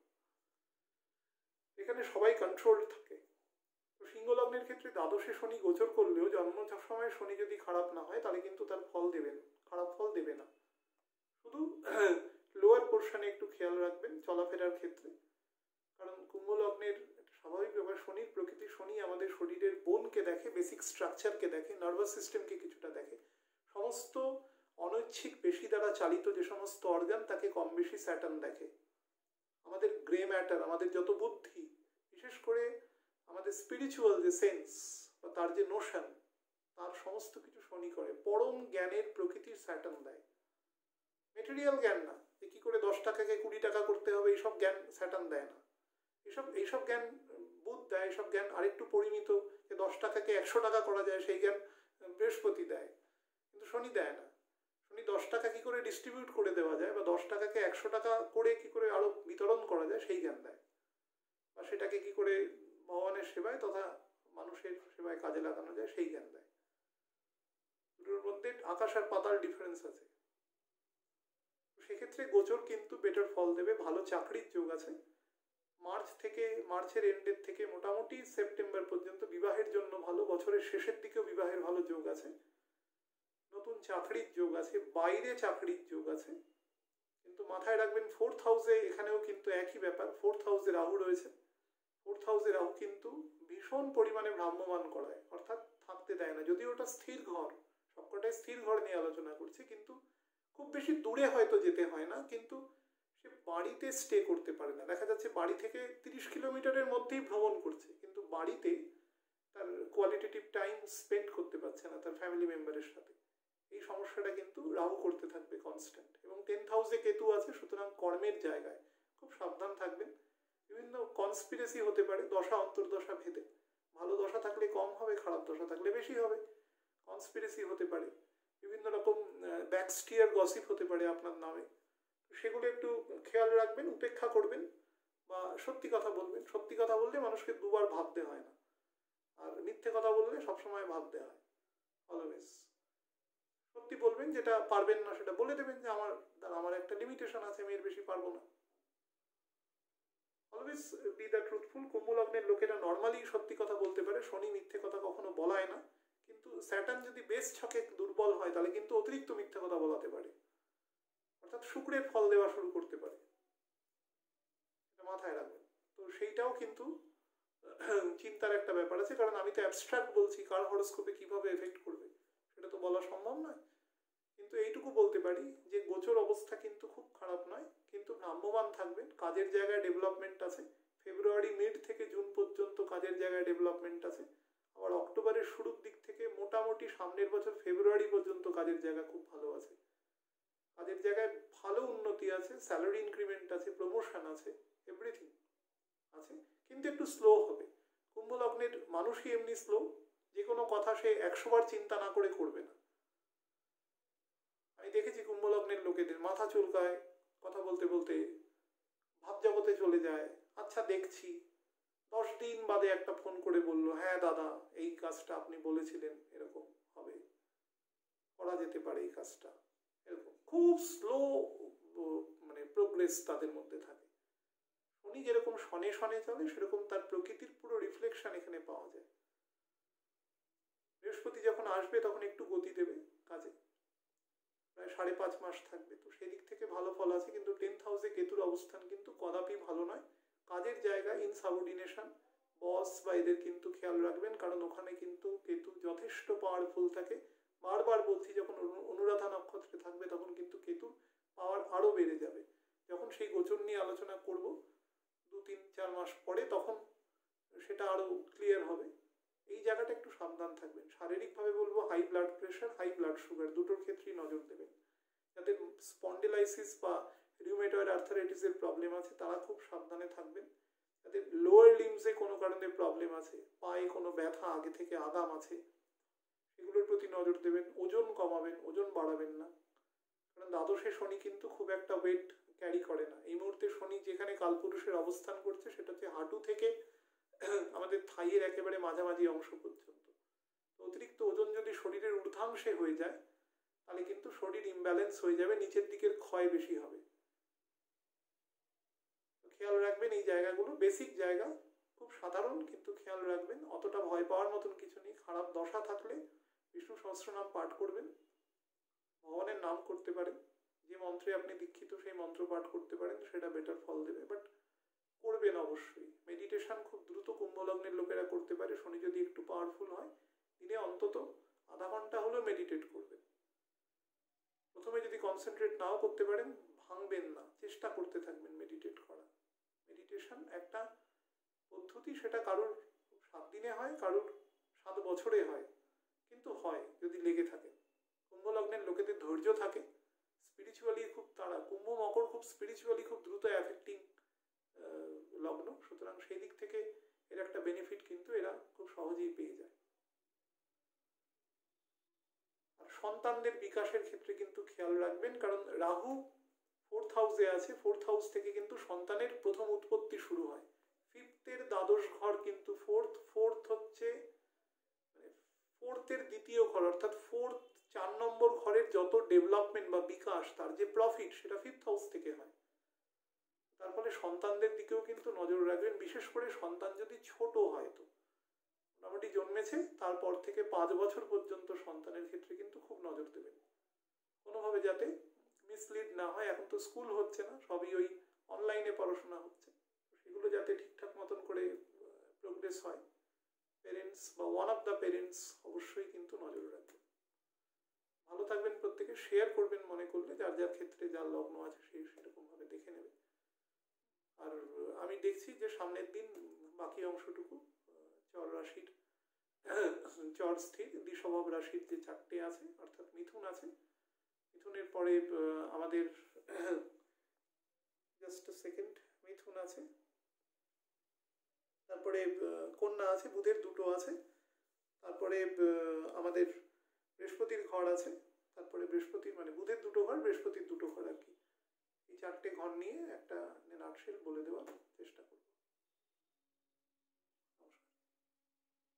Speaker 1: এখানে সবাই কন্ট্রোল থাকে। তো সিংহ লগ্নের ক্ষেত্রে দ্বাদশে শনি গোচর করলেও জন্ম সময় শনি যদি খারাপ না হয় তাহলে কিন্তু তার ফল দেবেন, খারাপ ফল দেবে না। শুধু লোয়ার পোর্শনে একটু খেয়াল রাখবেন চলাফেরার ক্ষেত্রে, কারণ কুম্ভ লগ্নের স্বাভাবিক ব্যাপার, শনির প্রকৃতি, শনি আমাদের শরীরের বোনকে দেখে, বেসিক স্ট্রাকচারকে দেখে, নার্ভাস সিস্টেমকে কিছুটা দেখে। সমস্ত অনৈচ্ছিক পেশি দ্বারা চালিত যে সমস্ত অর্গান তাকে কম বেশি স্যাটার্ন দেখে। আমাদের গ্রে ম্যাটার, আমাদের যত বুদ্ধি, বিশেষ করে আমাদের স্পিরিচুয়াল যে সেন্স বা তার যে নোশন, তার সমস্ত কিছু শনি করে। পরম জ্ঞানের প্রকৃতির স্যাটার্ন দেয়, মেটেরিয়াল জ্ঞান না। যে কি করে দশ টাকাকে কুড়ি টাকা করতে হবে এইসব জ্ঞান স্যাটার্ন দেয় না। এইসব এইসব জ্ঞান বুধ দেয়। এইসব জ্ঞান আরেকটু পরিমিত, যে দশ টাকাকে একশো টাকা করা যায় সেই জ্ঞান বৃহস্পতি দেয়, কিন্তু শনি দেয় না। শনি দশ টাকা কি করে ডিস্ট্রিবিউট করে দেওয়া যায় বা দশ টাকাকে একশো টাকা করে কি করে আরো বিতরণ করা যায় সেই জ্ঞান দেয়, বা সেটাকে কি করে ভগবানের সেবায় তথা মানুষের সেবায় কাজে লাগানো যায় সেই জ্ঞান দেয়। দুটোর মধ্যে আকাশ আর পাতাল ডিফারেন্স আছে। সেক্ষেত্রে গোচর কিন্তু বেটার ফল দেবে। ভালো চাকরির যোগ আছে। মার্চ থেকে, মার্চের এন্ডের থেকে মোটামুটি সেপ্টেম্বর পর্যন্ত বিবাহের জন্য ভালো। বছরের শেষের দিকেও বিবাহের ভালো যোগ আছে। নতুন চাকরির যোগ আছে, বাইরে চাকরির যোগ আছে। কিন্তু মাথায় রাখবেন ফোর্থ হাউসে, এখানেও কিন্তু একই ব্যাপার। ফোর্থ হাউসে রাহু রয়েছে। ফোর্থ হাউসে রাহু কিন্তু ভীষণ পরিমাণে ভ্রাম্যমান করায়, অর্থাৎ থাকতে দেয় না। যদিও ওটা স্থির ঘর, সবকটাই স্থির ঘর নিয়ে আলোচনা করছি, কিন্তু খুব বেশি দূরে হয়তো যেতে হয় না, কিন্তু সে বাড়িতে স্টে করতে পারে না। দেখা যাচ্ছে বাড়ি থেকে তিরিশ কিলোমিটারের মধ্যেই ভ্রমণ করছে, কিন্তু বাড়িতে তার কোয়ালিটেটিভ টাইম স্পেন্ড করতে পারছে না তার ফ্যামিলি মেম্বারের সাথে। এই সমস্যাটা কিন্তু রাহু করতে থাকবে কনস্ট্যান্ট। এবং টেন্থ হাউসে কেতু আছে, সুতরাং কর্মের জায়গায় খুব সাবধান থাকবেন। বিভিন্ন কনস্পিরেসি হতে পারে দশা অন্তর্দশা ভেদে। ভালো দশা থাকলে কম হবে, খারাপ দশা থাকলে বেশি হবে। কনস্পিরেসি হতে পারে, বিভিন্ন রকম ব্যাকস্টিয়ার গসিপ হতে পারে আপনার নামে। সেগুলো একটু খেয়াল রাখবেন, উপেক্ষা করবেন, বা সত্যি কথা বলবেন। সত্যি কথা বললে মানুষকে দুবার ভাবতে হয় না, আর মিথ্যে কথা বললে সবসময় ভাবতে হয়। অলওয়েজ সত্যি বলবেন, যেটা পারবেন না সেটা বলে দেবেন, যে আমার আমার একটা লিমিটেশন আছে, আমি এর বেশি পারবো না। Always be the truthful. কুম্ভ লগ্নের লোকেরা নর্মালি সত্যি কথা বলতে পারে, শনি মিথ্যে কথা কখনো বলায় না। কিন্তু স্যাটার্ন যদি বেশ ছকে দুর্বল হয় তাহলে কিন্তু অতিরিক্ত মিথ্যে কথা বলাতে পারে, অর্থাৎ শুক্রের ফল দেওয়া শুরু করতে পারে। এটা মাথায় রাখবেন। তো সেইটাও কিন্তু চিন্তার একটা ব্যাপার আছে, কারণ আমি তো অ্যাবস্ট্রাক্ট বলছি, কার হরোস্কোপে কিভাবে এফেক্ট করবে সেটা তো বলা সম্ভব নয়। কিন্তু এইটুকু বলতে পারি যে গোচর অবস্থা কিন্তু খুব খারাপ নয়, কিন্তু ভ্রাম্যমান থাকবেন। কাজের জায়গায় ডেভেলপমেন্ট আছে। ফেব্রুয়ারি মিড থেকে জুন পর্যন্ত কাজের জায়গায় ডেভেলপমেন্ট আছে। আবার অক্টোবরের শুরুর দিক থেকে মোটামুটি সামনের বছর ফেব্রুয়ারি পর্যন্ত কাজের জায়গা খুব ভালো আছে। কাজের জায়গায় ভালো উন্নতি আছে, স্যালারি ইনক্রিমেন্ট আছে, প্রমোশন আছে, এভরিথিং আছে, কিন্তু একটু স্লো হবে। কুম্ভ লগ্নের মানুষই এমনি স্লো, যে কোনো কথা সে একশো বার চিন্তা না করে করবে না। আমি দেখেছি কুম্ভ লগ্নের লোকেদের মাথা চুলকায়, কথা বলতে বলতে ভাবজগতে চলে যায়। আচ্ছা দেখছি, দশ দিন বাদে একটা ফোন করে বলল, হ্যাঁ দাদা এই কাজটা আপনি বলেছিলেন এরকম হবে, করা যেতে পারে এই কাজটা। এরকম খুব স্লো মানে প্রোগ্রেস তাদের মধ্যে থাকে। শনি যেরকম শনে শনে চলে, সেরকম তার প্রকৃতির পুরো রিফ্লেকশন এখানে পাওয়া যায়। বৃহস্পতি যখন আসবে তখন একটু গতি দেবে কাজে, প্রায় সাড়ে পাঁচ মাস থাকবে। তো সেদিক থেকে ভালো ফল আছে। কিন্তু টেন্থ হাউসে কেতুর অবস্থান কিন্তু কদাপি ভালো নয়। কাজের জায়গায় ইনসাবঅর্ডিনেশন, বস বা এদের কিন্তু খেয়াল রাখবেন, কারণ ওখানে কিন্তু কেতু যথেষ্ট পাওয়ারফুল থাকে। বারবার বলছি, যখন অনুরাধা নক্ষত্রে থাকবে তখন কিন্তু কেতুর পাওয়ার আরো বেড়ে যাবে। যখন সেই গোচর নিয়ে আলোচনা করব দু তিন চার মাস পরে, তখন সেটা আরো ক্লিয়ার হবে। এই জায়গাটা একটু সাবধান থাকবেন। শারীরিকভাবে বলবো high blood pressure, high blood sugar দুটোর ক্ষেত্রেই নজর দেবেন, যাতে স্পন্ডিলাইসিস বা রিউমেটয়েড আর্থারাইটিসের প্রবলেম আছে তারা খুব সাবধানে থাকবেন। যাদের লোয়ার লিমসে কোনো কারণে প্রবলেম আছে, পায়ে কোনো ব্যথা আগে থেকে আগাম আছে, সেগুলোর প্রতি নজর দেবেন। ওজন কমাবেন, ওজন বাড়াবেন না, কারণ দ্বাদশে শনি কিন্তু খুব একটা ওয়েট ক্যারি করে না। এই মুহূর্তে শনি যেখানে কালপুরুষের অবস্থান করছে সেটা হচ্ছে হাঁটু থেকে আমাদের থাইয়ের একেবারে মাঝামাঝি অংশ পর্যন্ত। অতিরিক্ত ওজন যদি শরীরের ঊর্ধ্বাংশে হয়ে যায় তাহলে কিন্তু শরীর ইমব্যালেন্স হয়ে যাবে, নিচের দিকের ক্ষয় বেশি হবে। খেয়াল রাখবেন এই জায়গাগুলো, বেসিক জায়গা, খুব সাধারণ, কিন্তু খেয়াল রাখবেন। অতটা ভয় পাওয়ার মতন কিছু নেই। খারাপ দশা থাকলে বিষ্ণু সহস্রনাম পাঠ করবেন, ভগবানের নাম করতে পারেন, যে মন্ত্রে আপনি দীক্ষিত সেই মন্ত্র পাঠ করতে পারেন, সেটা বেটার ফল দেবে। বাট করবেন অবশ্যই। মেডিটেশন খুব দ্রুত কুম্ভ লগ্নের লোকেরা করতে পারে, শনি যদি একটু পাওয়ারফুল হয়। দিনে অন্তত আধা ঘন্টা হলেও মেডিটেট করবেন। প্রথমে যদি কনসেন্ট্রেট নাও করতে পারেন, ভাঙবেন না, চেষ্টা করতে থাকবেন মেডিটেট করা। মেডিটেশন একটা পদ্ধতি, সেটা কারোর সাত দিনে হয়, কারোর সাত বছরে হয়, কিন্তু হয় যদি লেগে থাকে। কুম্ভ লগ্নের লোকেদের ধৈর্য থাকে, স্পিরিচুয়ালি খুব তারা, কুম্ভ মকর খুব স্পিরিচুয়ালি খুব দ্রুত অ্যাফেক্টিং লগ্ন, সুতরাং সেই দিক থেকে এর একটা বেনিফিট কিন্তু এরা খুব সহজেই পেয়ে যায়। আর সন্তানদের বিকাশের ক্ষেত্রে কিন্তু খেয়াল রাখবেন, কারণ রাহু ফোর্থ হাউসে আছে, ফোর্থ হাউস থেকে কিন্তু সন্তানের প্রথম উৎপত্তি শুরু হয়। ফিফথের দ্বাদশ ঘর কিন্তু ফোর্থ, ফোর্থ হচ্ছে মানে ফোর্থের দ্বিতীয় ঘর, অর্থাৎ ফোর্থ চার নম্বর ঘরের যত ডেভেলপমেন্ট বা বিকাশ, তার যে প্রফিট, সেটা ফিফথ হাউস থেকে হয়। তার ফলে সন্তানদের দিকেও কিন্তু নজর রাখবেন, বিশেষ করে সন্তান যদি ছোট হয়। তো মোটামুটি জন্মেছে তারপর থেকে পাঁচ বছর পর্যন্ত সন্তানের ক্ষেত্রে কিন্তু খুব নজর দেবেন, কোনোভাবে যাতে মিসলিড না হয়। এখন তো স্কুল হচ্ছে না, সবই ওই অনলাইনে পড়াশোনা হচ্ছে, সেগুলো যাতে ঠিকঠাক মতন করে প্রোগ্রেস হয়। পেরেন্টস বা ওয়ান অফ দ্য পেরেন্টস অবশ্যই কিন্তু নজর রাখবেন। ভালো থাকবেন প্রত্যেকে। শেয়ার করবেন মনে করলে, যার যার ক্ষেত্রে যার লগ্ন আছে সেই সেরকমভাবে দেখে নেবে। আর আমি দেখছি যে সামনের দিন বাকি অংশটুকু চর রাশির চর স্থির দ্বিস্বভাব রাশির যে চারটে আছে, অর্থাৎ মিথুন আছে, মিথুনের পরে আমাদের জাস্ট সেকেন্ড মিথুন আছে, তারপরে কন্যা আছে, বুধের দুটো আছে, তারপরে আমাদের বৃহস্পতির ঘর আছে, তারপরে বৃহস্পতির মানে বুধের দুটো ঘর, বৃহস্পতির দুটো ঘর আর কি। এই চারটে ঘর নিয়ে একটা নাটশেল বলে দেওয়ার চেষ্টা